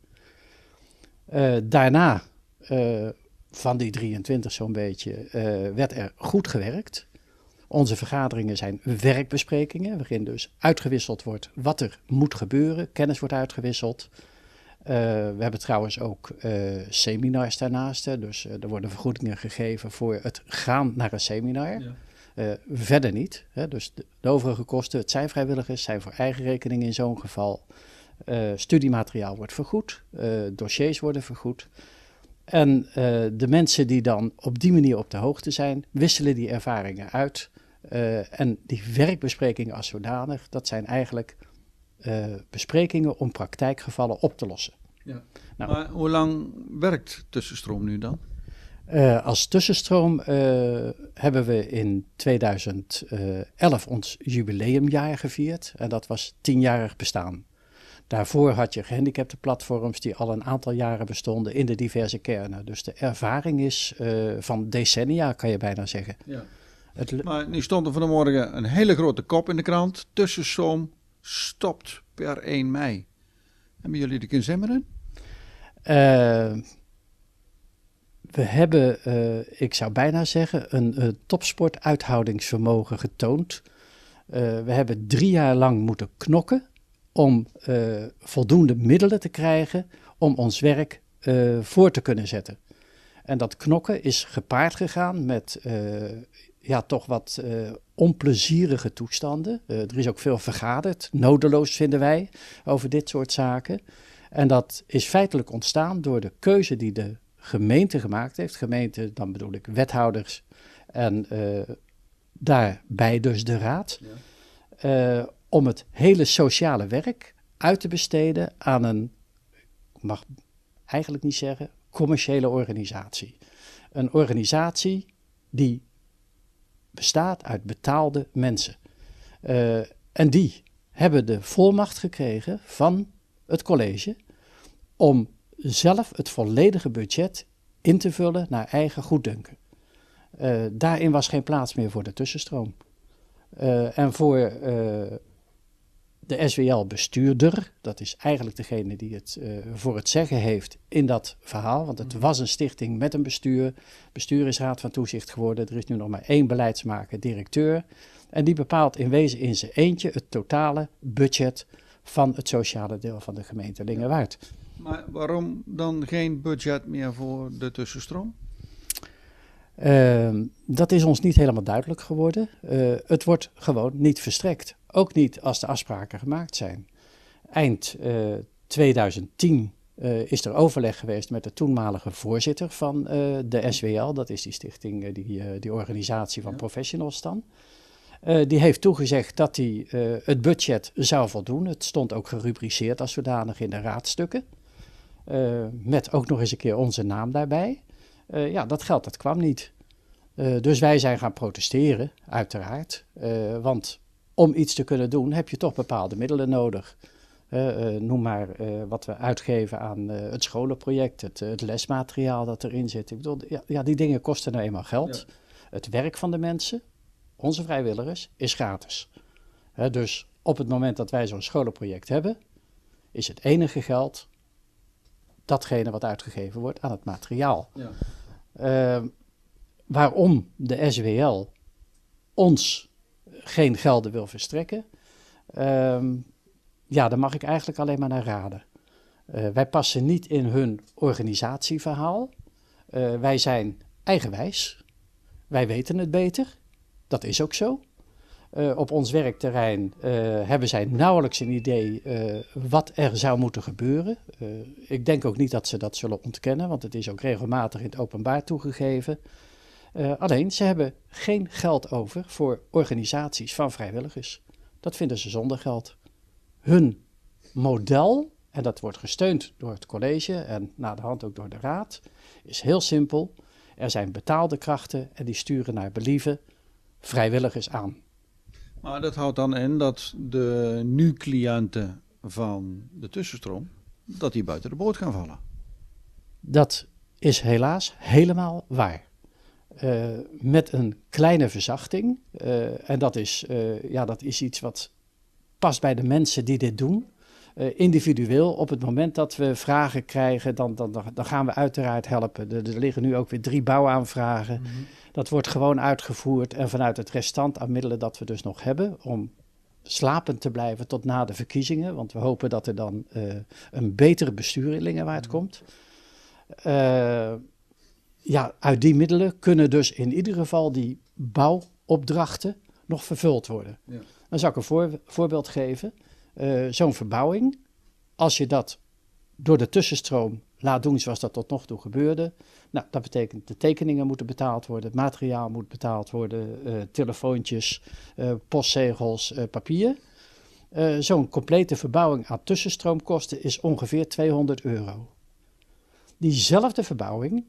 Uh, daarna, uh, van die drieëntwintig zo'n beetje, uh, werd er goed gewerkt. Onze vergaderingen zijn werkbesprekingen, waarin dus uitgewisseld wordt wat er moet gebeuren. Kennis wordt uitgewisseld. Uh, we hebben trouwens ook uh, seminars daarnaast. Dus uh, er worden vergoedingen gegeven voor het gaan naar een seminar. Ja. Uh, verder niet. Hè. Dus de, de overige kosten, het zijn vrijwilligers, zijn voor eigen rekening in zo'n geval. Uh, studiemateriaal wordt vergoed, uh, dossiers worden vergoed. En uh, de mensen die dan op die manier op de hoogte zijn, wisselen die ervaringen uit. Uh, en die werkbesprekingen als zodanig, dat zijn eigenlijk uh, besprekingen om praktijkgevallen op te lossen. Ja. Nou, maar hoe lang werkt Tussenstroom nu dan? Uh, als Tussenstroom uh, hebben we in tweeduizend elf ons jubileumjaar gevierd. En dat was tienjarig bestaan. Daarvoor had je gehandicapte platforms die al een aantal jaren bestonden in de diverse kernen. Dus de ervaring is uh, van decennia, kan je bijna zeggen. Ja. Het... Maar nu stond er vanmorgen een hele grote kop in de krant. Tussenstroom stopt per één mei. Hebben jullie er kunnen zemmeren? Uh, we hebben, uh, ik zou bijna zeggen, een, een topsportuithoudingsvermogen getoond. Uh, we hebben drie jaar lang moeten knokken om uh, voldoende middelen te krijgen om ons werk uh, voor te kunnen zetten. En dat knokken is gepaard gegaan met uh, ja, toch wat uh, onplezierige toestanden. Uh, er is ook veel vergaderd, nodeloos vinden wij, over dit soort zaken. En dat is feitelijk ontstaan door de keuze die de gemeente gemaakt heeft. Gemeente, dan bedoel ik wethouders en uh, daarbij dus de raad. Ja. Uh, om het hele sociale werk uit te besteden aan een, ik mag eigenlijk niet zeggen, commerciële organisatie. Een organisatie die bestaat uit betaalde mensen. Uh, en die hebben de volmacht gekregen van het college om zelf het volledige budget in te vullen naar eigen goeddunken. Uh, daarin was geen plaats meer voor de tussenstroom. Uh, en voor uh, de S W L-bestuurder, dat is eigenlijk degene die het uh, voor het zeggen heeft in dat verhaal. Want het was een stichting met een bestuur. Bestuur is raad van toezicht geworden. Er is nu nog maar één beleidsmaker, directeur. En die bepaalt in wezen in zijn eentje het totale budget van het sociale deel van de gemeente Lingewaard. Maar waarom dan geen budget meer voor de tussenstroom? Uh, dat is ons niet helemaal duidelijk geworden. Uh, het wordt gewoon niet verstrekt. Ook niet als de afspraken gemaakt zijn. Eind uh, twintig tien uh, is er overleg geweest met de toenmalige voorzitter van uh, de S W L. Dat is die stichting, uh, die, uh, die organisatie van ja. professionals dan. Uh, die heeft toegezegd dat hij uh, het budget zou voldoen. Het stond ook gerubriceerd als zodanig in de raadstukken. Uh, met ook nog eens een keer onze naam daarbij. Uh, ja, dat geld dat kwam niet. Uh, dus wij zijn gaan protesteren, uiteraard. Uh, want om iets te kunnen doen heb je toch bepaalde middelen nodig. Uh, uh, noem maar uh, wat we uitgeven aan uh, het scholenproject, het, uh, het lesmateriaal dat erin zit. Ik bedoel, ja, ja, die dingen kosten nou eenmaal geld. Ja. Het werk van de mensen, onze vrijwilligers, is gratis. Uh, dus op het moment dat wij zo'n scholenproject hebben, is het enige geld datgene wat uitgegeven wordt aan het materiaal. Ja. Uh, waarom de S W L ons geen gelden wil verstrekken, uh, ja, daar mag ik eigenlijk alleen maar naar raden. Uh, wij passen niet in hun organisatieverhaal. Uh, wij zijn eigenwijs. Wij weten het beter. Dat is ook zo. Uh, op ons werkterrein uh, hebben zij nauwelijks een idee uh, wat er zou moeten gebeuren. Uh, ik denk ook niet dat ze dat zullen ontkennen, want het is ook regelmatig in het openbaar toegegeven. Uh, alleen, ze hebben geen geld over voor organisaties van vrijwilligers. Dat vinden ze zonder geld. Hun model, en dat wordt gesteund door het college en na de hand ook door de raad, is heel simpel. Er zijn betaalde krachten en die sturen naar believen vrijwilligers aan. Maar dat houdt dan in dat de nu-cliënten van de tussenstroom, dat die buiten de boot gaan vallen. Dat is helaas helemaal waar. Uh, met een kleine verzachting. Uh, en dat is, uh, ja, dat is iets wat past bij de mensen die dit doen. Uh, individueel, op het moment dat we vragen krijgen, dan, dan, dan gaan we uiteraard helpen. Er, er liggen nu ook weer drie bouwaanvragen. Mm-hmm. Dat wordt gewoon uitgevoerd en vanuit het restant aan middelen dat we dus nog hebben, om slapend te blijven tot na de verkiezingen, want we hopen dat er dan uh, een betere bestuur in Lingewaard mm-hmm. komt. Uh, ja, uit die middelen kunnen dus in ieder geval die bouwopdrachten nog vervuld worden. Ja. Dan zou ik een voor, voorbeeld geven. Uh, zo'n verbouwing, als je dat door de tussenstroom laat doen zoals dat tot nog toe gebeurde, nou, dat betekent de tekeningen moeten betaald worden, het materiaal moet betaald worden, uh, telefoontjes, uh, postzegels, uh, papier. Uh, zo'n complete verbouwing aan tussenstroomkosten is ongeveer tweehonderd euro. Diezelfde verbouwing,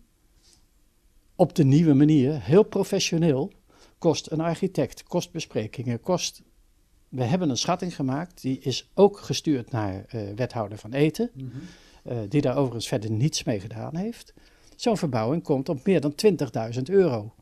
op de nieuwe manier, heel professioneel, kost een architect, kost besprekingen, kost... We hebben een schatting gemaakt, die is ook gestuurd naar uh, wethouder Van Eten, mm-hmm. uh, die daar overigens verder niets mee gedaan heeft. Zo'n verbouwing komt op meer dan twintigduizend euro.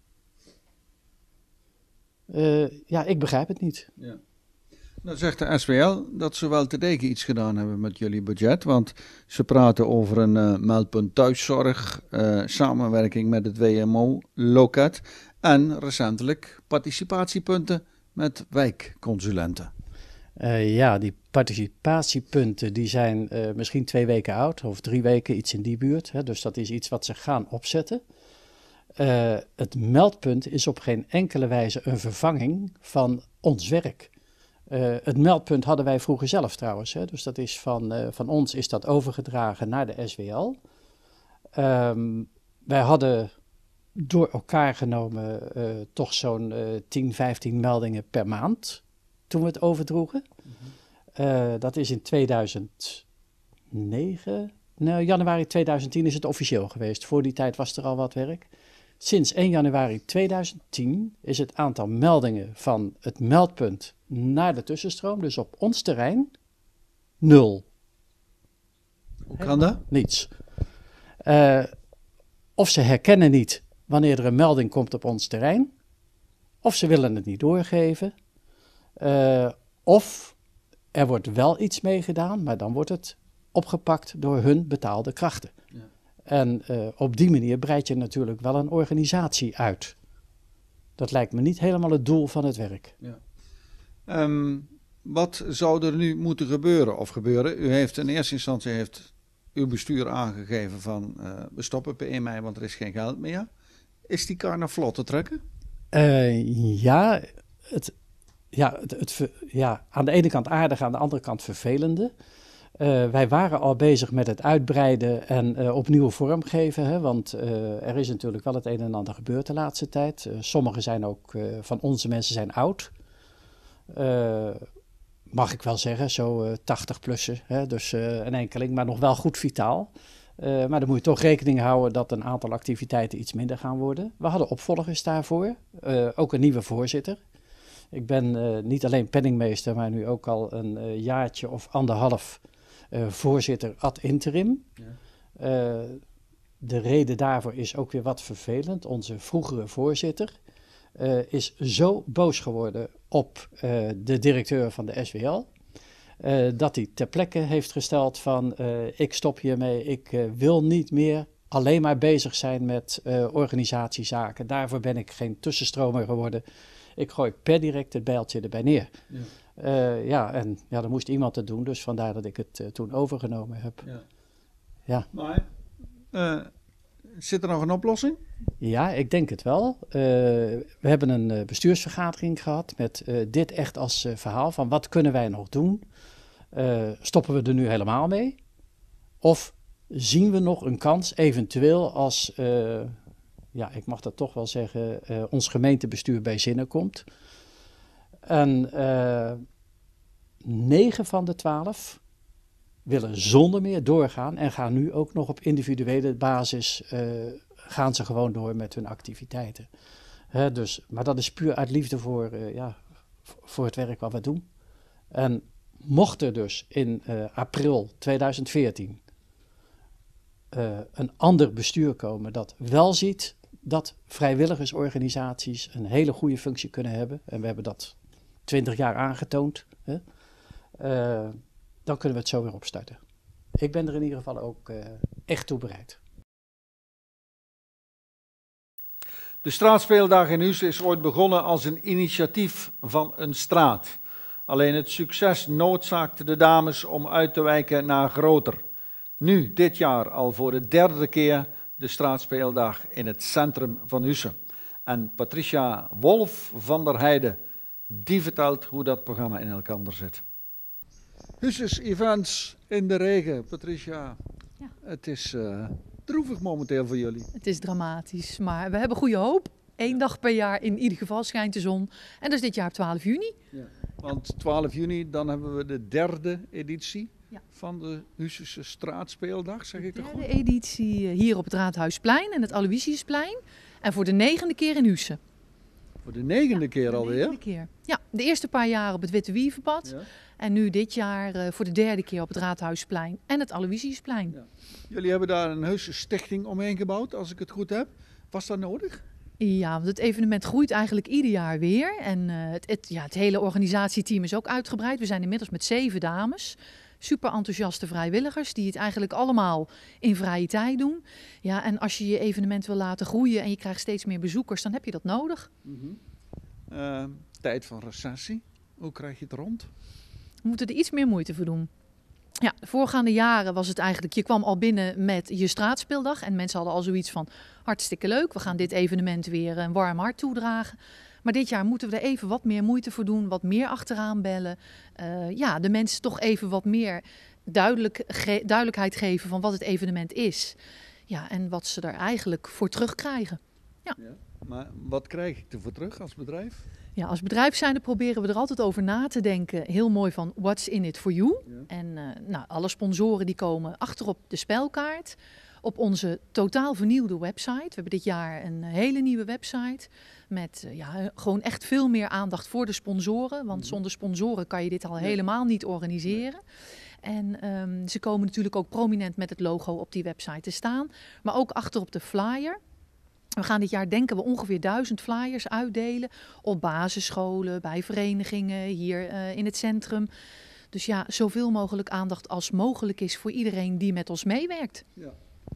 Uh, ja, ik begrijp het niet. Ja. Dan zegt de S W L dat ze wel te degen iets gedaan hebben met jullie budget, want ze praten over een uh, meldpunt thuiszorg, uh, samenwerking met het W M O-loket en recentelijk participatiepunten met wijkconsulenten. Uh, ja, die participatiepunten die zijn uh, misschien twee weken oud of drie weken, iets in die buurt. Hè, dus dat is iets wat ze gaan opzetten. Uh, het meldpunt is op geen enkele wijze een vervanging van ons werk. Uh, het meldpunt hadden wij vroeger zelf trouwens. Hè, dus dat is van, uh, van ons is dat overgedragen naar de S W L. Um, wij hadden door elkaar genomen uh, toch zo'n uh, tien, vijftien meldingen per maand toen we het overdroegen. Mm-hmm. Uh, dat is in tweeduizend negen, nou, januari tweeduizend tien is het officieel geweest. Voor die tijd was er al wat werk. Sinds één januari tweeduizend tien is het aantal meldingen van het meldpunt naar de tussenstroom, dus op ons terrein, nul. Hoe kan dat? Niets. Uh, of ze herkennen niet wanneer er een melding komt op ons terrein, of ze willen het niet doorgeven, uh, of er wordt wel iets mee gedaan, maar dan wordt het opgepakt door hun betaalde krachten. Ja. En uh, op die manier breid je natuurlijk wel een organisatie uit. Dat lijkt me niet helemaal het doel van het werk. Ja. Um, wat zou er nu moeten gebeuren of gebeuren? U heeft in eerste instantie heeft uw bestuur aangegeven van uh, we stoppen per één mei, want er is geen geld meer. Is die kar naar vlot te trekken? Uh, ja, het, ja, het, het, ja, aan de ene kant aardig, aan de andere kant vervelende. Uh, wij waren al bezig met het uitbreiden en uh, opnieuw vormgeven, hè, want uh, er is natuurlijk wel het een en ander gebeurd de laatste tijd. Uh, Sommigen zijn ook, uh, van onze mensen zijn oud. Uh, mag ik wel zeggen, zo uh, tachtig-plussen, hè, dus uh, een enkeling, maar nog wel goed vitaal. Uh, maar dan moet je toch rekening houden dat een aantal activiteiten iets minder gaan worden. We hadden opvolgers daarvoor, uh, ook een nieuwe voorzitter. Ik ben uh, niet alleen penningmeester, maar nu ook al een uh, jaartje of anderhalf uh, voorzitter ad interim. Ja. Uh, de reden daarvoor is ook weer wat vervelend. Onze vroegere voorzitter uh, is zo boos geworden op uh, de directeur van de S W L... Uh, dat hij ter plekke heeft gesteld van uh, ik stop hiermee, ik uh, wil niet meer alleen maar bezig zijn met uh, organisatiezaken. Daarvoor ben ik geen tussenstromer geworden. Ik gooi per direct het bijltje erbij neer. Ja, uh, ja en ja, dan moest iemand het doen, dus vandaar dat ik het uh, toen overgenomen heb. Ja. Ja. Maar uh, zit er nog een oplossing? Ja, ik denk het wel. Uh, we hebben een uh, bestuursvergadering gehad met uh, dit echt als uh, verhaal van wat kunnen wij nog doen? Uh, stoppen we er nu helemaal mee? Of zien we nog een kans eventueel als, uh, ja, ik mag dat toch wel zeggen, uh, ons gemeentebestuur bij zinnen komt? En uh, negen van de twaalf willen zonder meer doorgaan en gaan nu ook nog op individuele basis, uh, gaan ze gewoon door met hun activiteiten. Hè, dus, maar dat is puur uit liefde voor, uh, ja, voor het werk wat we doen. En mocht er dus in uh, april tweeduizend veertien uh, een ander bestuur komen dat wel ziet dat vrijwilligersorganisaties een hele goede functie kunnen hebben, en we hebben dat twintig jaar aangetoond, hè, uh, dan kunnen we het zo weer opstarten. Ik ben er in ieder geval ook uh, echt toe bereid. De straatspeeldag in Husse is ooit begonnen als een initiatief van een straat. Alleen het succes noodzaakte de dames om uit te wijken naar groter. Nu, dit jaar, al voor de derde keer de straatspeeldag in het centrum van Husse. En Patricia Wolf van der Heijden, die vertelt hoe dat programma in elkaar zit. Husses events in de regen, Patricia. Ja. Het is uh, droevig momenteel voor jullie. Het is dramatisch, maar we hebben goede hoop. Eén dag per jaar in ieder geval schijnt de zon. En dat is dit jaar op twaalf juni. Ja. Want twaalf juni, dan hebben we de derde editie ja. van de Hussese straatspeeldag, zeg ik toch goed? De derde editie hier op het Raadhuisplein en het Aloysiusplein. En voor de negende keer in Husse. Voor de negende ja, keer de alweer? Negende keer. Ja, de eerste paar jaar op het Witte Wievenpad. Ja. En nu dit jaar uh, voor de derde keer op het Raadhuisplein en het Aloysiusplein. Ja. Jullie hebben daar een heuse stichting omheen gebouwd, als ik het goed heb. Was dat nodig? Ja, want het evenement groeit eigenlijk ieder jaar weer. En uh, het, het, ja, het hele organisatieteam is ook uitgebreid. We zijn inmiddels met zeven dames. Super enthousiaste vrijwilligers die het eigenlijk allemaal in vrije tijd doen. Ja, en als je je evenement wil laten groeien en je krijgt steeds meer bezoekers, dan heb je dat nodig. Mm-hmm. uh, tijd van recessie. Hoe krijg je het rond? We moeten er iets meer moeite voor doen. Ja, de voorgaande jaren was het eigenlijk, je kwam al binnen met je straatspeeldag en mensen hadden al zoiets van hartstikke leuk, we gaan dit evenement weer een warm hart toedragen. Maar dit jaar moeten we er even wat meer moeite voor doen, wat meer achteraan bellen. Uh, ja, de mensen toch even wat meer duidelijk ge- duidelijkheid geven van wat het evenement is. Ja, en wat ze er eigenlijk voor terugkrijgen. Ja. Ja, maar wat krijg ik ervoor terug als bedrijf? Ja, als bedrijf zijnde proberen we er altijd over na te denken. Heel mooi van what's in it for you. Ja. En uh, nou, alle sponsoren die komen achterop de spelkaart. Op onze totaal vernieuwde website. We hebben dit jaar een hele nieuwe website. Met uh, ja, gewoon echt veel meer aandacht voor de sponsoren. Want zonder sponsoren kan je dit al helemaal niet organiseren. En um, ze komen natuurlijk ook prominent met het logo op die website te staan. Maar ook achterop de flyer. We gaan dit jaar, denken we, ongeveer duizend flyers uitdelen op basisscholen, bij verenigingen, hier uh, in het centrum. Dus ja, zoveel mogelijk aandacht als mogelijk is voor iedereen die met ons meewerkt. Ja.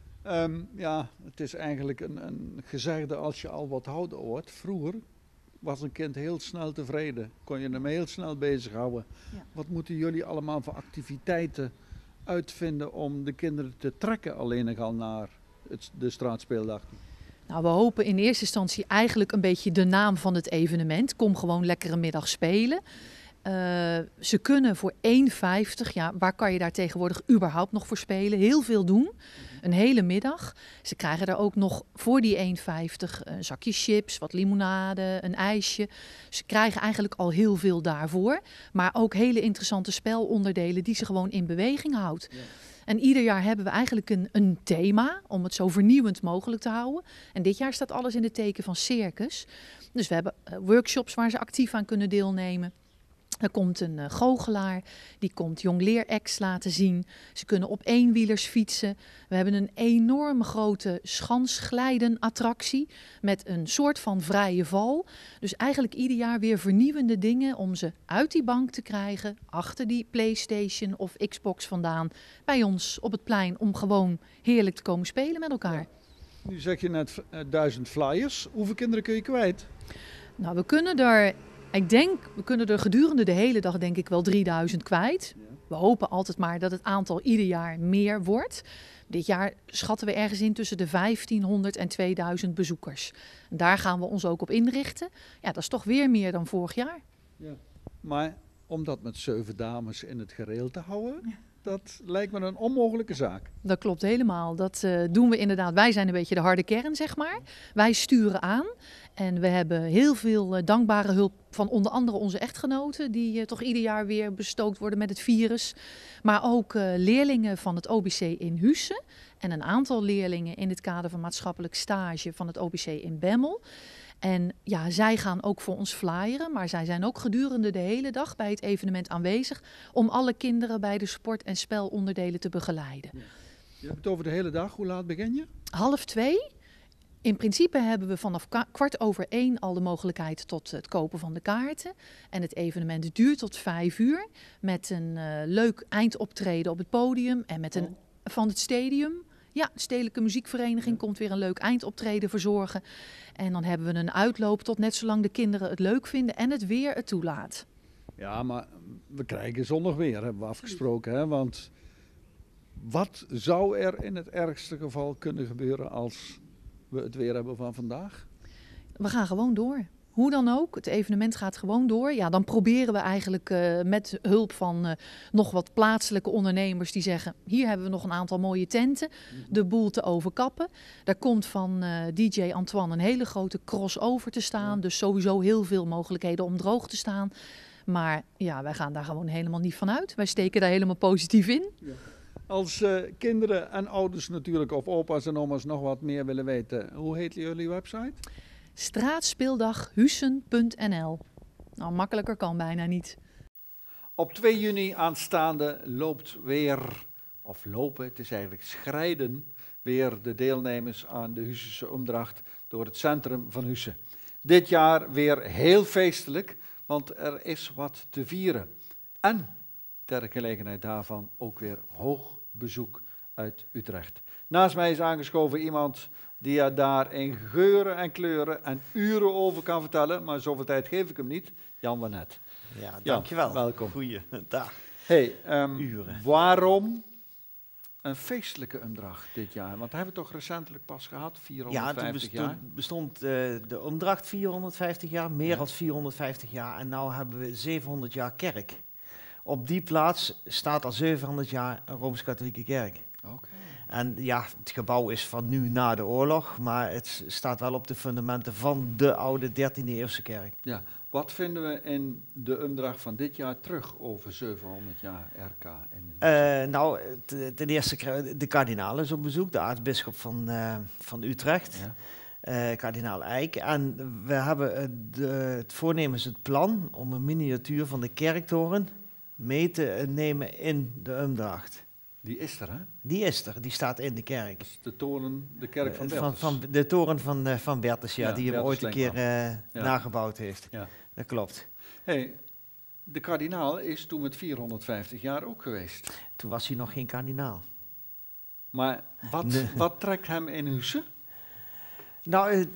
Um, ja, het is eigenlijk een, een gezegde als je al wat ouder wordt. Vroeger was een kind heel snel tevreden, kon je hem heel snel bezighouden. Ja. Wat moeten jullie allemaal voor activiteiten uitvinden om de kinderen te trekken alleen al naar het, de straatspeeldag? Nou, we hopen in eerste instantie eigenlijk een beetje de naam van het evenement. Kom gewoon lekker een middag spelen. Uh, ze kunnen voor één vijftig, ja, waar kan je daar tegenwoordig überhaupt nog voor spelen? Heel veel doen, een hele middag. Ze krijgen daar ook nog voor die één vijftig een zakje chips, wat limonade, een ijsje. Ze krijgen eigenlijk al heel veel daarvoor. Maar ook hele interessante spelonderdelen die ze gewoon in beweging houdt. Ja. En ieder jaar hebben we eigenlijk een, een thema om het zo vernieuwend mogelijk te houden. En dit jaar staat alles in het teken van circus. Dus we hebben uh, workshops waar ze actief aan kunnen deelnemen. Er komt een uh, goochelaar, die komt jongleeracts laten zien. Ze kunnen op eenwielers fietsen. We hebben een enorme grote schansglijden-attractie met een soort van vrije val. Dus eigenlijk ieder jaar weer vernieuwende dingen om ze uit die bank te krijgen, achter die PlayStation of Xbox vandaan, bij ons op het plein om gewoon heerlijk te komen spelen met elkaar. Ja. Nu zeg je net uh, duizend flyers. Hoeveel kinderen kun je kwijt? Nou, we kunnen er... Ik denk, we kunnen er gedurende de hele dag denk ik wel drieduizend kwijt. Ja. We hopen altijd maar dat het aantal ieder jaar meer wordt. Dit jaar schatten we ergens in tussen de vijftienhonderd en tweeduizend bezoekers. En daar gaan we ons ook op inrichten. Ja, dat is toch weer meer dan vorig jaar. Ja. Maar om dat met zeven dames in het gereel te houden, ja. Dat lijkt me een onmogelijke zaak. Dat klopt helemaal. Dat uh, doen we inderdaad. Wij zijn een beetje de harde kern, zeg maar. Wij sturen aan. En we hebben heel veel uh, dankbare hulp van onder andere onze echtgenoten, die uh, toch ieder jaar weer bestookt worden met het virus. Maar ook uh, leerlingen van het O B C in Husse. En een aantal leerlingen in het kader van maatschappelijk stage van het O B C in Bemmel. En ja, zij gaan ook voor ons flyeren, maar zij zijn ook gedurende de hele dag bij het evenement aanwezig om alle kinderen bij de sport- en spelonderdelen te begeleiden. Ja. Je hebt het over de hele dag. Hoe laat begin je? Half twee. In principe hebben we vanaf kwart over één al de mogelijkheid tot het kopen van de kaarten. En het evenement duurt tot vijf uur met een uh, leuk eindoptreden op het podium en met een van het stadium. Ja, de Stedelijke Muziekvereniging komt weer een leuk eindoptreden verzorgen. En dan hebben we een uitloop tot net zolang de kinderen het leuk vinden en het weer het toelaat. Ja, maar we krijgen zondag weer, hebben we afgesproken. Hè? Want wat zou er in het ergste geval kunnen gebeuren als we het weer hebben van vandaag? We gaan gewoon door. Hoe dan ook, het evenement gaat gewoon door. Ja, dan proberen we eigenlijk uh, met hulp van uh, nog wat plaatselijke ondernemers die zeggen, hier hebben we nog een aantal mooie tenten, de boel te overkappen. Daar komt van uh, D J Antoine een hele grote crossover te staan. Ja. Dus sowieso heel veel mogelijkheden om droog te staan. Maar ja, wij gaan daar gewoon helemaal niet van uit. Wij steken daar helemaal positief in. Ja. Als uh, kinderen en ouders natuurlijk, of opa's en oma's nog wat meer willen weten, hoe heet jullie website? straatspeeldaghussen punt n l. Nou, makkelijker kan bijna niet. Op twee juni aanstaande loopt weer, of lopen, het is eigenlijk schrijden, weer de deelnemers aan de Hussische Omdracht door het centrum van Husse. Dit jaar weer heel feestelijk, want er is wat te vieren. En ter gelegenheid daarvan ook weer hoog bezoek uit Utrecht. Naast mij is aangeschoven iemand die je daar in geuren en kleuren en uren over kan vertellen, maar zoveel tijd geef ik hem niet. Jan Wanet. Ja, dankjewel. Jan, welkom. Goeiedag. Hey, um, uren. Waarom een feestelijke omdracht dit jaar? Want dat hebben we toch recentelijk pas gehad, vierhonderdvijftig jaar? Ja, toen bestond uh, de omdracht vierhonderdvijftig jaar, meer ja. dan vierhonderdvijftig jaar. En nu hebben we zevenhonderd jaar kerk. Op die plaats staat al zevenhonderd jaar een Rooms-Katholieke kerk. Oké. Okay. En ja, het gebouw is van nu na de oorlog, maar het staat wel op de fundamenten van de oude dertiende eeuwse kerk. Ja, wat vinden we in de omdracht van dit jaar terug over zevenhonderd jaar R K? In uh, nou, ten eerste de kardinaal is op bezoek, de aartsbisschop van, uh, van Utrecht, ja. uh, kardinaal Eijk. En we hebben de, het voornemens, het plan om een miniatuur van de kerktoren mee te nemen in de omdracht. Die is er, hè? Die is er, die staat in de kerk. Dus de toren, de kerk van uh, Bertus. Van, van de toren van, uh, van Bertus, ja, ja, die hem ooit een keer uh, ja. nagebouwd heeft. Ja. Dat klopt. Hey, de kardinaal is toen met vierhonderdvijftig jaar ook geweest. Toen was hij nog geen kardinaal. Maar wat, Nee. wat trekt hem in Husse? Nou, eh,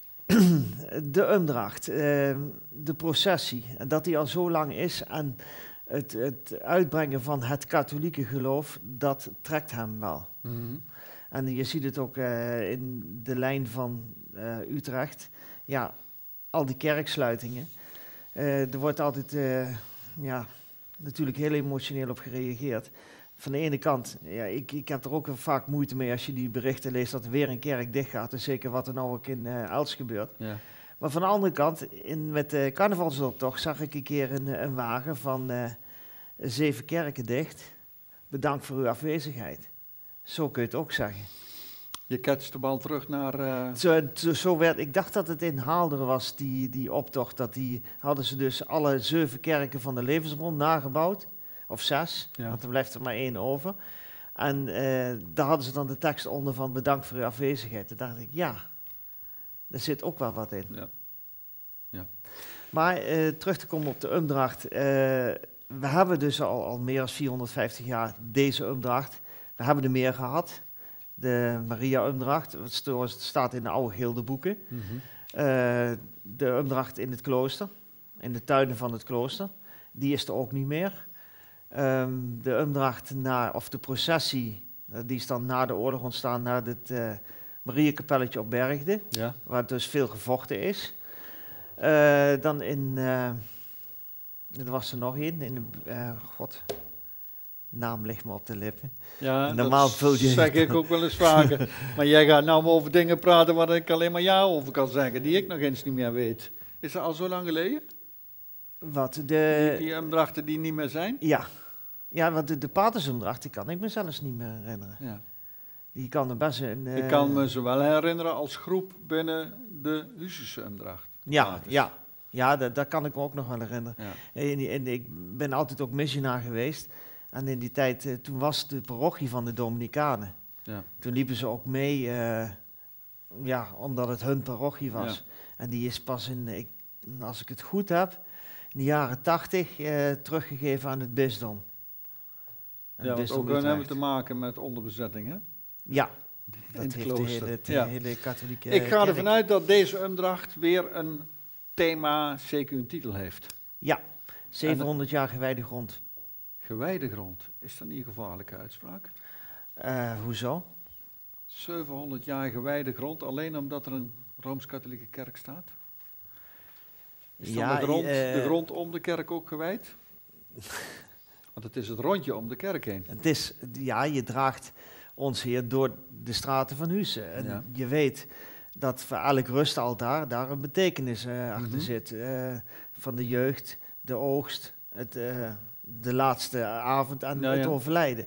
de umdracht, eh, de processie, en dat die al zo lang is en het, het uitbrengen van het katholieke geloof, dat trekt hem wel. Mm-hmm. En je ziet het ook uh, in de lijn van uh, Utrecht. Ja, al die kerksluitingen. Uh, er wordt altijd uh, ja, natuurlijk heel emotioneel op gereageerd. Van de ene kant, ja, ik, ik heb er ook vaak moeite mee als je die berichten leest dat er weer een kerk dicht gaat. En zeker wat er nou ook in uh, Els gebeurt. Ja. Maar van de andere kant, in, met de carnavalsoptocht zag ik een keer een, een wagen van uh, zeven kerken dicht. Bedankt voor uw afwezigheid. Zo kun je het ook zeggen. Je catcht de bal terug naar... Uh... Zo, zo, zo werd, ik dacht dat het in Haalderen was, die, die optocht. Dat die, hadden ze dus alle zeven kerken van de levensbron nagebouwd. Of zes, Ja. want er blijft er maar één over. En uh, daar hadden ze dan de tekst onder van bedankt voor uw afwezigheid. Toen dacht ik, ja, daar zit ook wel wat in. Ja. Ja. Maar uh, terug te komen op de umdracht. Uh, we hebben dus al, al meer dan vierhonderdvijftig jaar deze umdracht. We hebben er meer gehad. De Maria-umdracht, het staat in de oude gildeboeken. Mm-hmm. Uh, de umdracht in het klooster, in de tuinen van het klooster, die is er ook niet meer. Um, de umdracht naar, of de processie, uh, die is dan na de oorlog ontstaan naar het uh, Mariakapelletje op Bergde, Ja. waar dus veel gevochten is. Uh, dan in, uh, er was er nog één, in de, uh, god, naam ligt me op de lippen. Ja, Normaal dat vul je zeg ik ook wel eens vaker. Maar jij gaat nou over dingen praten waar ik alleen maar ja over kan zeggen, die ik nog eens niet meer weet. Is dat al zo lang geleden? Wat, de... Die, die umdrachten die niet meer zijn? Ja, ja want de, de patersumdracht, die kan ik me zelfs niet meer herinneren. Ja. Die kan er best een... Uh... Ik kan me ze wel herinneren als groep binnen de Hussische umdracht. Ja, Paters. ja. Ja, dat, dat kan ik me ook nog wel herinneren. Ja. En, en ik ben altijd ook missionaar geweest. En in die tijd, uh, toen was de parochie van de Dominicanen. Ja. Toen liepen ze ook mee, uh, ja, omdat het hun parochie was. Ja. En die is pas in, ik, als ik het goed heb, in de jaren tachtig uh, teruggegeven aan het bisdom. En ja, want ook dan hebben we te maken met onderbezetting, hè? Ja, in dat het heeft klooster. de hele, de Ja. hele katholieke Ik ga kerk. ervan uit dat deze umdracht weer een thema, zeker een titel heeft. Ja, zevenhonderd jaar gewijde grond. Gewijde grond, is dat niet een gevaarlijke uitspraak? Uh, hoezo? zevenhonderd jaar gewijde grond, alleen omdat er een Rooms-Katholieke kerk staat? Is dan Ja, de, grond, uh, de grond om de kerk ook gewijd? Want het is het rondje om de kerk heen. Het is, ja, je draagt ons Heer door de straten van Husse. En Ja. je weet dat voor elk rustaltaar daar een betekenis uh, achter Mhm. zit. Uh, van de jeugd, de oogst, het, uh, de laatste avond en Ja, het ja. overlijden.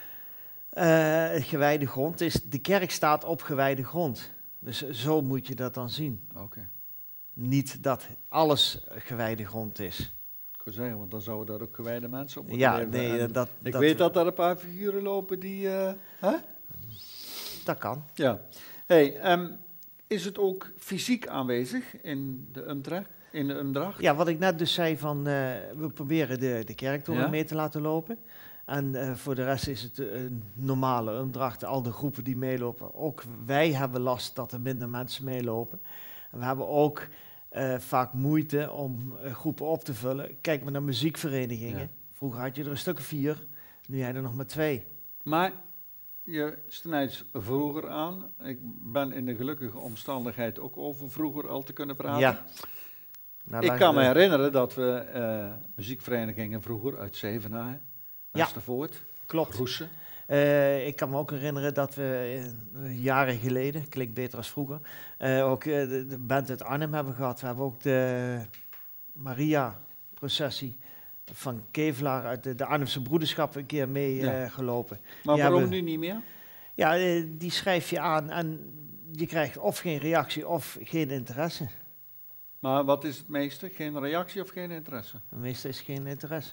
Uh, het gewijde grond is, de kerk staat op gewijde grond. Dus zo moet je dat dan zien. Oké. Okay. Niet dat alles gewijde grond is. Ik wil zeggen, want dan zouden daar ook gewijde mensen op moeten Ja, leven. nee, En dat, ik dat, weet dat er een paar figuren lopen die... Uh, hè? Dat kan. Ja. Hey, um, is het ook fysiek aanwezig in de umdracht? In de umdracht? Ja, wat ik net dus zei van, uh, we proberen de, de kerktoren Ja? mee te laten lopen. En uh, voor de rest is het een normale umdracht, al de groepen die meelopen. Ook wij hebben last dat er minder mensen meelopen. En we hebben ook uh, vaak moeite om uh, groepen op te vullen. Kijk maar naar muziekverenigingen. Ja. Vroeger had je er een stuk of vier, nu heb je er nog maar twee. Maar je snijdt vroeger aan. Ik ben in de gelukkige omstandigheid ook over vroeger al te kunnen praten. Ja. Nou, ik laat kan de- me herinneren dat we uh, muziekverenigingen vroeger uit Zevenaar, Westervoort, Klopt. Roesen. Uh, ik kan me ook herinneren dat we uh, jaren geleden, klinkt beter als vroeger, uh, ook uh, de, de band uit Arnhem hebben gehad. We hebben ook de Maria-processie van Kevelaar uit de, de Arnhemse broederschap een keer meegelopen. Ja. Maar Die waarom hebben- nu niet meer? Ja, uh, die schrijf je aan en je krijgt of geen reactie of geen interesse. Maar wat is het meeste? Geen reactie of geen interesse? Meestal is geen interesse.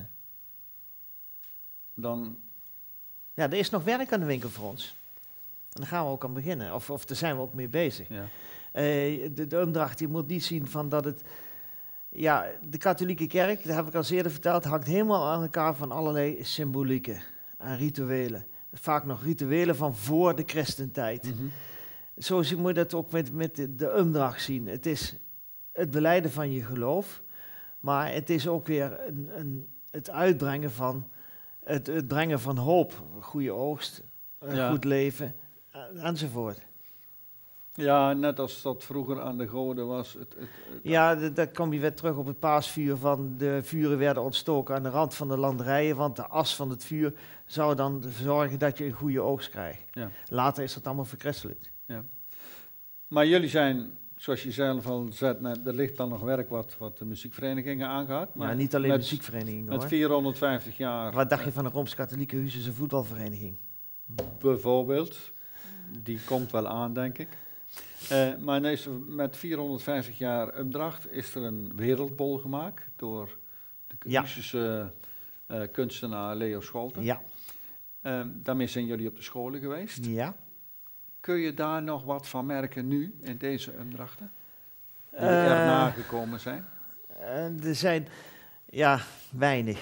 Dan, Ja, er is nog werk aan de winkel voor ons. En daar gaan we ook aan beginnen. Of, of daar zijn we ook mee bezig. ja. Uh, de, de umdracht, je moet niet zien van dat het... Ja, de katholieke kerk, dat heb ik al eerder verteld, hangt helemaal aan elkaar van allerlei symbolieken en rituelen. Vaak nog rituelen van voor de christentijd. Mm-hmm. Zo moet je dat ook met, met de, de umdracht zien. Het is het belijden van je geloof, maar het is ook weer een, een, het uitbrengen van, het, het brengen van hoop, goede oogst, een Ja. goed leven, enzovoort. Ja, net als dat vroeger aan de goden was. Het, het, het Ja, d- dan kom je weer terug op het paasvuur van de vuren werden ontstoken aan de rand van de landerijen, want de as van het vuur zou dan zorgen dat je een goede oogst krijgt. Ja. Later is dat allemaal verchristelijkt. Ja. Maar jullie zijn, zoals je zelf al zei, net, er ligt dan nog werk wat, wat de muziekverenigingen aangaat. Maar Ja, niet alleen met, muziekverenigingen Met hoor. vierhonderdvijftig jaar. Wat dacht je van de Rooms-Katholieke Huisse voetbalvereniging? Bijvoorbeeld, die komt wel aan, denk ik. Uh, maar ineens, met vierhonderdvijftig jaar Umdracht is er een wereldbol gemaakt door de Ja. Russische uh, kunstenaar Leo Scholten. Ja. Uh, daarmee zijn jullie op de scholen geweest. Ja. Kun je daar nog wat van merken nu, in deze Umdrachten? Die Uh, er nagekomen zijn? Uh, er zijn, ja, weinig.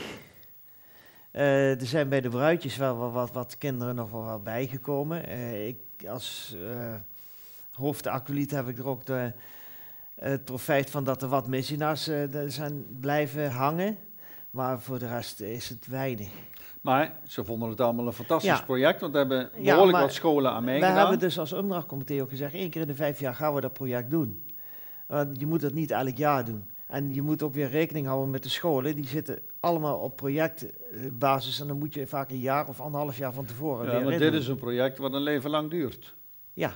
Uh, er zijn bij de bruidjes wel wat, wat, wat kinderen nog wel wat bijgekomen. Uh, ik als uh, hoofdacolyt heb ik er ook de, het profijt van dat er wat missionaars uh, zijn blijven hangen. Maar voor de rest is het weinig. Maar ze vonden het allemaal een fantastisch Ja. project, want er hebben Ja, behoorlijk maar wat scholen aan Wij meegedaan. hebben dus als Umdrachtcomité ook gezegd, één keer in de vijf jaar gaan we dat project doen. Want je moet dat niet elk jaar doen. En je moet ook weer rekening houden met de scholen. Die zitten allemaal op projectbasis en dan moet je vaak een jaar of anderhalf jaar van tevoren Ja, weer maar in dit doen. is een project wat een leven lang duurt. Ja,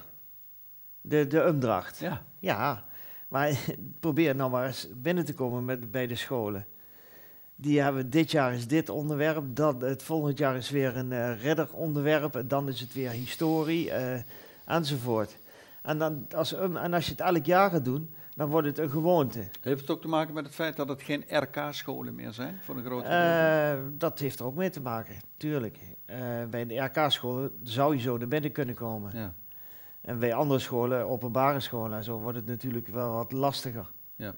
de, de Umdracht. Ja. Ja, maar probeer nou maar eens binnen te komen met, bij de scholen. Die hebben, dit jaar is dit onderwerp, dat, het volgend jaar is weer een uh, redderonderwerp, en dan is het weer historie, uh, enzovoort. En, dan, als, um, en als je het elk jaar gaat doen, dan wordt het een gewoonte. Heeft het ook te maken met het feit dat het geen R K-scholen meer zijn, voor een grote deel? Uh, dat heeft er ook mee te maken, tuurlijk. Uh, bij de R K-scholen zou je zo naar binnen kunnen komen. Ja. En bij andere scholen, openbare scholen en zo, wordt het natuurlijk wel wat lastiger. Ja.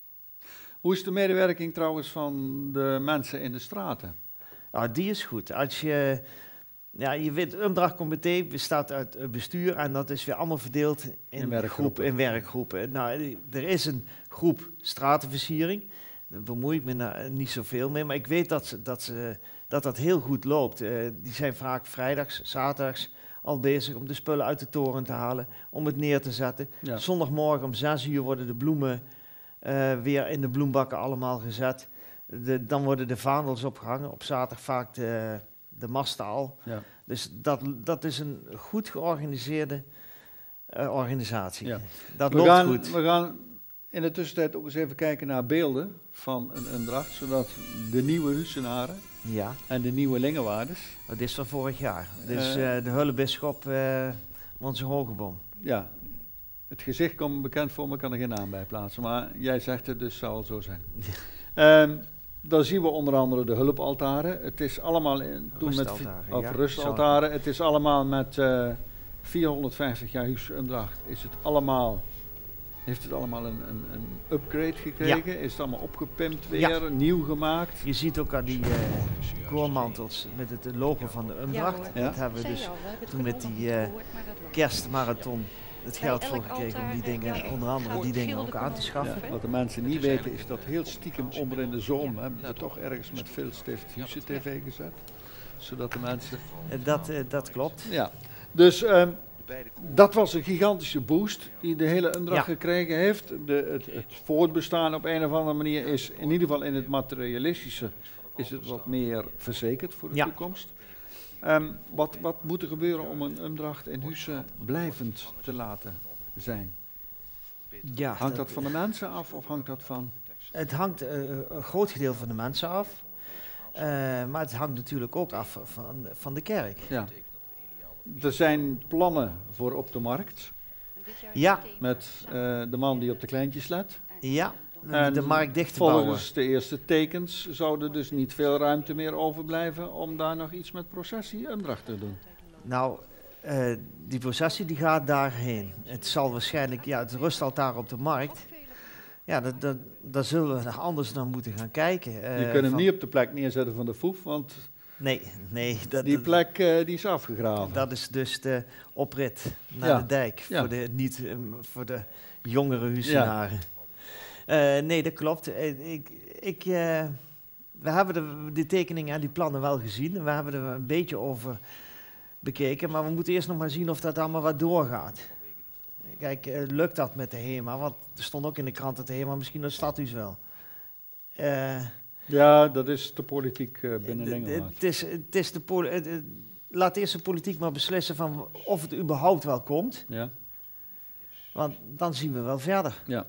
Hoe is de medewerking trouwens van de mensen in de straten? Nou, die is goed. Als je, ja, je weet, het Umdrachtcomité bestaat uit het bestuur en dat is weer allemaal verdeeld in, In werkgroepen. groepen, in werkgroepen. Nou, er is een groep stratenversiering. Daar bemoei ik me nou niet zoveel mee, maar ik weet dat ze, dat, ze, dat, dat heel goed loopt. Uh, die zijn vaak vrijdags, zaterdags al bezig om de spullen uit de toren te halen, om het neer te zetten. Ja. Zondagmorgen om zes uur worden de bloemen uh, weer in de bloembakken allemaal gezet. De, dan worden de vaandels opgehangen, op zaterdag vaak de, de masten al. Ja. Dus dat, dat is een goed georganiseerde uh, organisatie. Ja. Dat we loopt gaan, goed. We gaan in de tussentijd ook eens even kijken naar beelden van een Umdracht, zodat de nieuwe Huissenaren Ja. en de nieuwe Lingewaarders... Dat is van vorig jaar. Dus Uh, uh, de Hullebisschop, uh, Onze Hogeboom. Ja, het gezicht komt bekend voor me, kan er geen naam bij plaatsen, maar jij zegt het, dus zal het zo zijn. um, dan zien we onder andere de hulpaltaren. Het is allemaal in, toen met, Rustaltaren, of ja. rustaltaren. Het is allemaal met uh, vierhonderdvijftig jaar Huis Umdracht. Is het allemaal, heeft het allemaal een, een, een upgrade gekregen? Ja. Is het allemaal opgepimpt weer, ja. nieuw gemaakt? Je ziet ook aan die uh, koormantels met het logo van de Umdracht. Ja, dat hebben we dus toen met die uh, kerstmarathon het geld voor gekregen om die dingen, onder andere die dingen ook aan te schaffen. Ja, wat de mensen niet weten is dat heel stiekem onder in de zoom hebben we toch ergens met veel stift Husse T V gezet. Zodat de mensen... Dat, uh, dat klopt. Ja, dus um, dat was een gigantische boost die de hele Umdracht ja. gekregen heeft. De, het, het voortbestaan op een of andere manier is, in ieder geval in het materialistische, is het wat meer verzekerd voor de ja. toekomst. Um, wat, wat moet er gebeuren om een Umdracht in Husse blijvend te laten zijn? Ja, hangt dat, dat van de mensen af of hangt dat van... Het hangt uh, een groot gedeelte van de mensen af. Uh, maar het hangt natuurlijk ook af van, van de kerk. Ja. Er zijn plannen voor op de markt. Ja. Met uh, de man die op de kleintjes let. Ja, en de markt dicht te volgens bouwen. de eerste tekens zou er dus niet veel ruimte meer overblijven om daar nog iets met processie Umdracht te doen. Nou, uh, die processie die gaat daarheen. Het zal waarschijnlijk, ja, het rustaltaar op de markt. Ja, dat, dat, daar zullen we anders naar moeten gaan kijken. Je Uh, kunt hem van, niet op de plek neerzetten van de Foef, want nee, nee, dat, die dat- plek uh, die is afgegraven. dat is dus de oprit naar Ja. de dijk Ja. voor, de, niet, um, voor de jongere Huissenaren. Uh, nee, dat klopt. Uh, ik, ik, uh, we hebben de, die tekeningen en die plannen wel gezien. We hebben er een beetje over bekeken, maar we moeten eerst nog maar zien of dat allemaal wat doorgaat. Kijk, uh, lukt dat met de HEMA? Want er stond ook in de krant dat de HEMA misschien het stadhuis wel. Uh, Ja, dat is de politiek uh, binnen d- d- Lingewaard. Het is, het is de poli- het- het- laat eerst de politiek maar beslissen van of het überhaupt wel komt. Ja. Want dan zien we wel verder. Ja.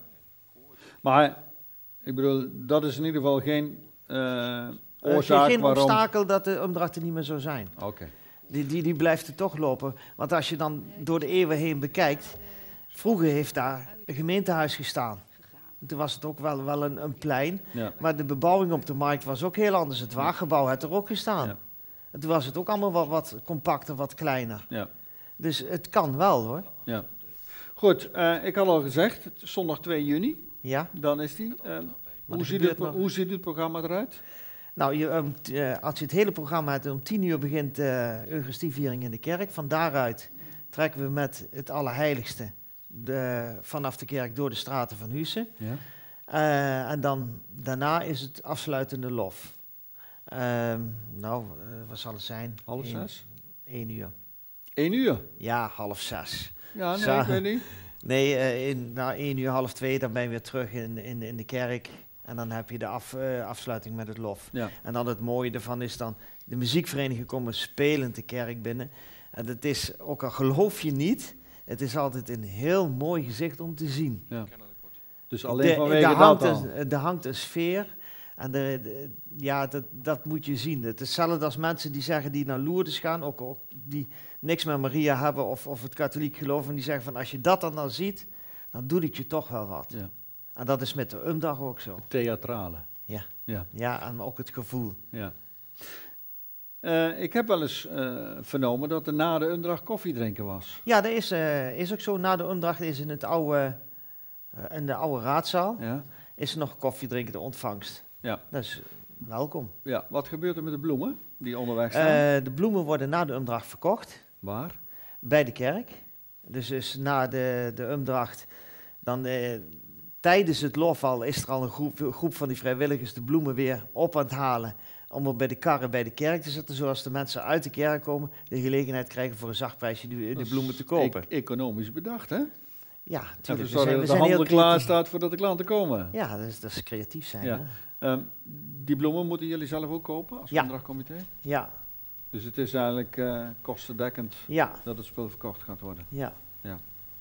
Maar, ik bedoel, dat is in ieder geval geen uh, Uh, oorzaak geen waarom... obstakel dat de omdracht er niet meer zou zijn. Oké. Okay. Die, die, die blijft er toch lopen. Want als je dan door de eeuwen heen bekijkt, vroeger heeft daar een gemeentehuis gestaan. Toen was het ook wel, wel een, een plein. Ja. Maar de bebouwing op de markt was ook heel anders. Het waaggebouw had er ook gestaan. Ja. En toen was het ook allemaal wat, wat compacter, wat kleiner. Ja. Dus het kan wel hoor. Ja. Goed, uh, ik had al gezegd, het is zondag twee juni. Ja. Dan is die. Uh, hoe, er ziet gebeurt het, nog- hoe ziet het programma eruit? Nou, je, um, t- uh, als je het hele programma hebt, om tien uur begint uh, Eucharistieviering in de kerk. Van daaruit trekken we met het Allerheiligste de, vanaf de kerk door de straten van Huissen. Ja. Uh, en dan daarna is het afsluitende lof. Um, nou, uh, wat zal het zijn? Half Eén- zes? één uur. Eén uur? Ja, half zes. Ja, nee, Zo. ik weet niet. Nee, uh, in, na één uur, half twee, dan ben je weer terug in, in, in de kerk. En dan heb je de af, uh, afsluiting met het lof. Ja. En dan het mooie ervan is dan, de muziekverenigingen komen spelend de kerk binnen. En dat is, ook al geloof je niet, het is altijd een heel mooi gezicht om te zien. Ja. Dus alleen De- vanwege er dat hangt al. een, er hangt een sfeer. En de, de- ja, dat, dat moet je zien. Het is hetzelfde als mensen die zeggen die naar Lourdes gaan, ook, ook die niks met Maria hebben of, of het katholiek geloof. En die zeggen van als je dat dan, dan ziet, dan doet het je toch wel wat. Ja. En dat is met de umdag ook zo. Theatrale. Ja. Ja. Ja, en ook het gevoel. Ja. Uh, ik heb wel eens uh, vernomen dat er na de umdracht koffie drinken was. Ja, dat is, uh, is ook zo. Na de umdracht is in, het oude, uh, in de oude raadzaal Ja. is er nog koffie drinken, de ontvangst. Ja. Dat is welkom. Ja. Wat gebeurt er met de bloemen die onderweg staan? Uh, de bloemen worden na de umdracht verkocht. Waar? Bij de kerk. Dus, dus na de, de umdracht, dan uh, tijdens het lof al is er al een groep, een groep van die vrijwilligers de bloemen weer op aan het halen. Om er bij de karren bij de kerk te zetten, zoals de mensen uit de kerk komen, de gelegenheid krijgen voor een zacht prijsje die, die bloemen te kopen. E- economisch bedacht, hè? Ja, En natuurlijk. we zorgen dat de handel klaar staat voordat de klanten komen. Ja, dat is, dat is creatief zijn. Ja. Um, die bloemen moeten jullie zelf ook kopen als Ja. umdrachtcomité? Ja. Dus het is eigenlijk uh, kostendekkend Ja. dat het spul verkocht gaat worden. Ja. Ja.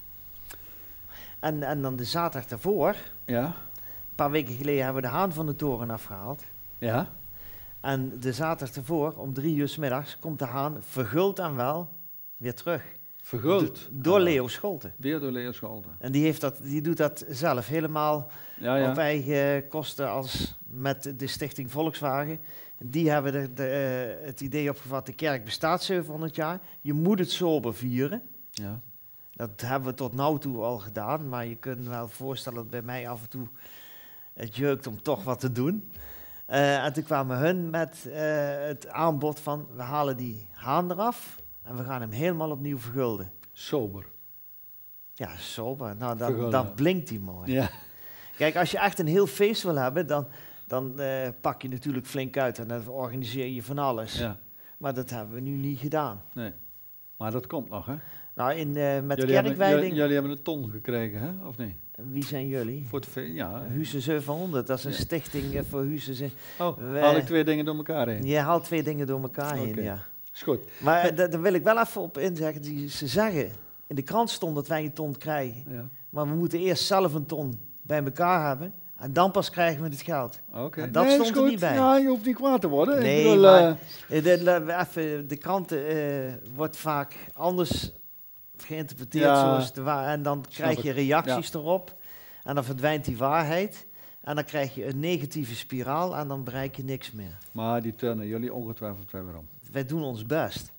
En, en dan de zaterdag daarvoor, Ja. een paar weken geleden hebben we de haan van de toren afgehaald. Ja. En de zaterdag ervoor, om drie uur 's middags, komt de haan verguld en wel weer terug. Verguld? Do- door Leo Scholten. Weer door Leo Scholten. En die, heeft dat, die doet dat zelf helemaal Ja, ja. op eigen kosten als met de stichting Volkswagen. Die hebben de, de, uh, het idee opgevat, de kerk bestaat zevenhonderd jaar. Je moet het sober vieren. Ja. Dat hebben we tot nu toe al gedaan, maar je kunt wel voorstellen dat bij mij af en toe het jeukt om toch wat te doen. Uh, en toen kwamen hun met uh, het aanbod van, we halen die haan eraf en we gaan hem helemaal opnieuw vergulden. Sober. Ja, sober. Nou, dan, Vergulden. dan blinkt hij mooi. Ja. Kijk, als je echt een heel feest wil hebben, dan, dan uh, pak je natuurlijk flink uit en dan organiseer je van alles. Ja. Maar dat hebben we nu niet gedaan. Nee. Maar dat komt nog, hè? Nou, in, uh, met jullie kerkwijding... Hebben, jullie, jullie hebben een ton gekregen, hè? Of niet? Wie zijn jullie? Voor het fe- ja. Huissen zevenhonderd, dat is een Ja. stichting uh, voor Huissen. ze- Oh, Wij- haal ik twee dingen door elkaar heen? Je haalt twee dingen door elkaar heen, Oké. ja. Is goed. Maar uh, da- daar wil ik wel even op inzeggen. Die, ze zeggen, in de krant stond dat wij een ton krijgen. Ja. Maar we moeten eerst zelf een ton bij elkaar hebben. En dan pas krijgen we het geld. Oké. En dat Nee, is stond er goed. niet bij. Ja, je hoeft niet kwaad te worden. Nee, ik bedoel, maar eh, uh, de, de, even, de kranten uh, wordt vaak anders geïnterpreteerd. Ja, Zoals de wa- en dan krijg ik. je reacties erop. En dan verdwijnt die waarheid. En dan krijg je een negatieve spiraal en dan bereik je niks meer. maar die turnen jullie ongetwijfeld weer weer om. Wij doen ons best.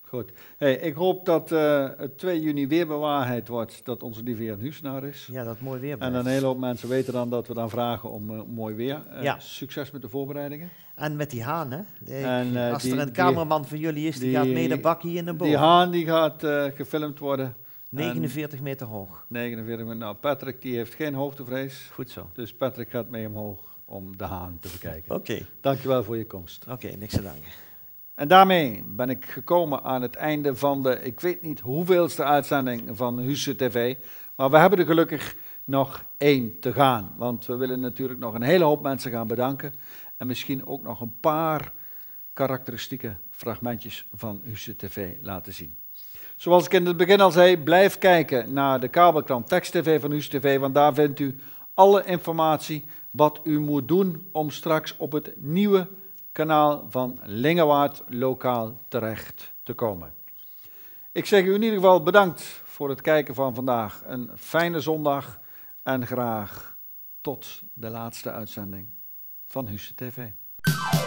Goed. Hey, ik hoop dat uh, het twee juni weer bewaarheid wordt dat onze lieve heer een Huisenaar is. Ja, dat mooi weer blijft. En een hele hoop mensen weten dan dat we dan vragen om uh, mooi weer. Uh, ja. Succes met de voorbereidingen. En met die haan, hè? De, en, uh, als die, er een cameraman van jullie is, die, die gaat mee de bakkie in de boom. Die haan die gaat uh, gefilmd worden. negenenveertig meter hoog. negenenveertig meter. Nou, Patrick die heeft geen hoogtevrees. Goed zo. Dus Patrick gaat mee omhoog om de haan te bekijken. Oké. Okay. Dankjewel voor je komst. Oké, okay, niks te danken. En daarmee ben ik gekomen aan het einde van de, ik weet niet hoeveelste uitzending van Husse T V. Maar we hebben er gelukkig nog één te gaan. Want we willen natuurlijk nog een hele hoop mensen gaan bedanken. En misschien ook nog een paar karakteristieke fragmentjes van Husse T V laten zien. Zoals ik in het begin al zei, blijf kijken naar de kabelkrant Tekst T V van Husse T V. Want daar vindt u alle informatie wat u moet doen om straks op het nieuwe kanaal van Lingewaard lokaal terecht te komen. Ik zeg u in ieder geval bedankt voor het kijken van vandaag. Een fijne zondag en graag tot de laatste uitzending van Husse T V.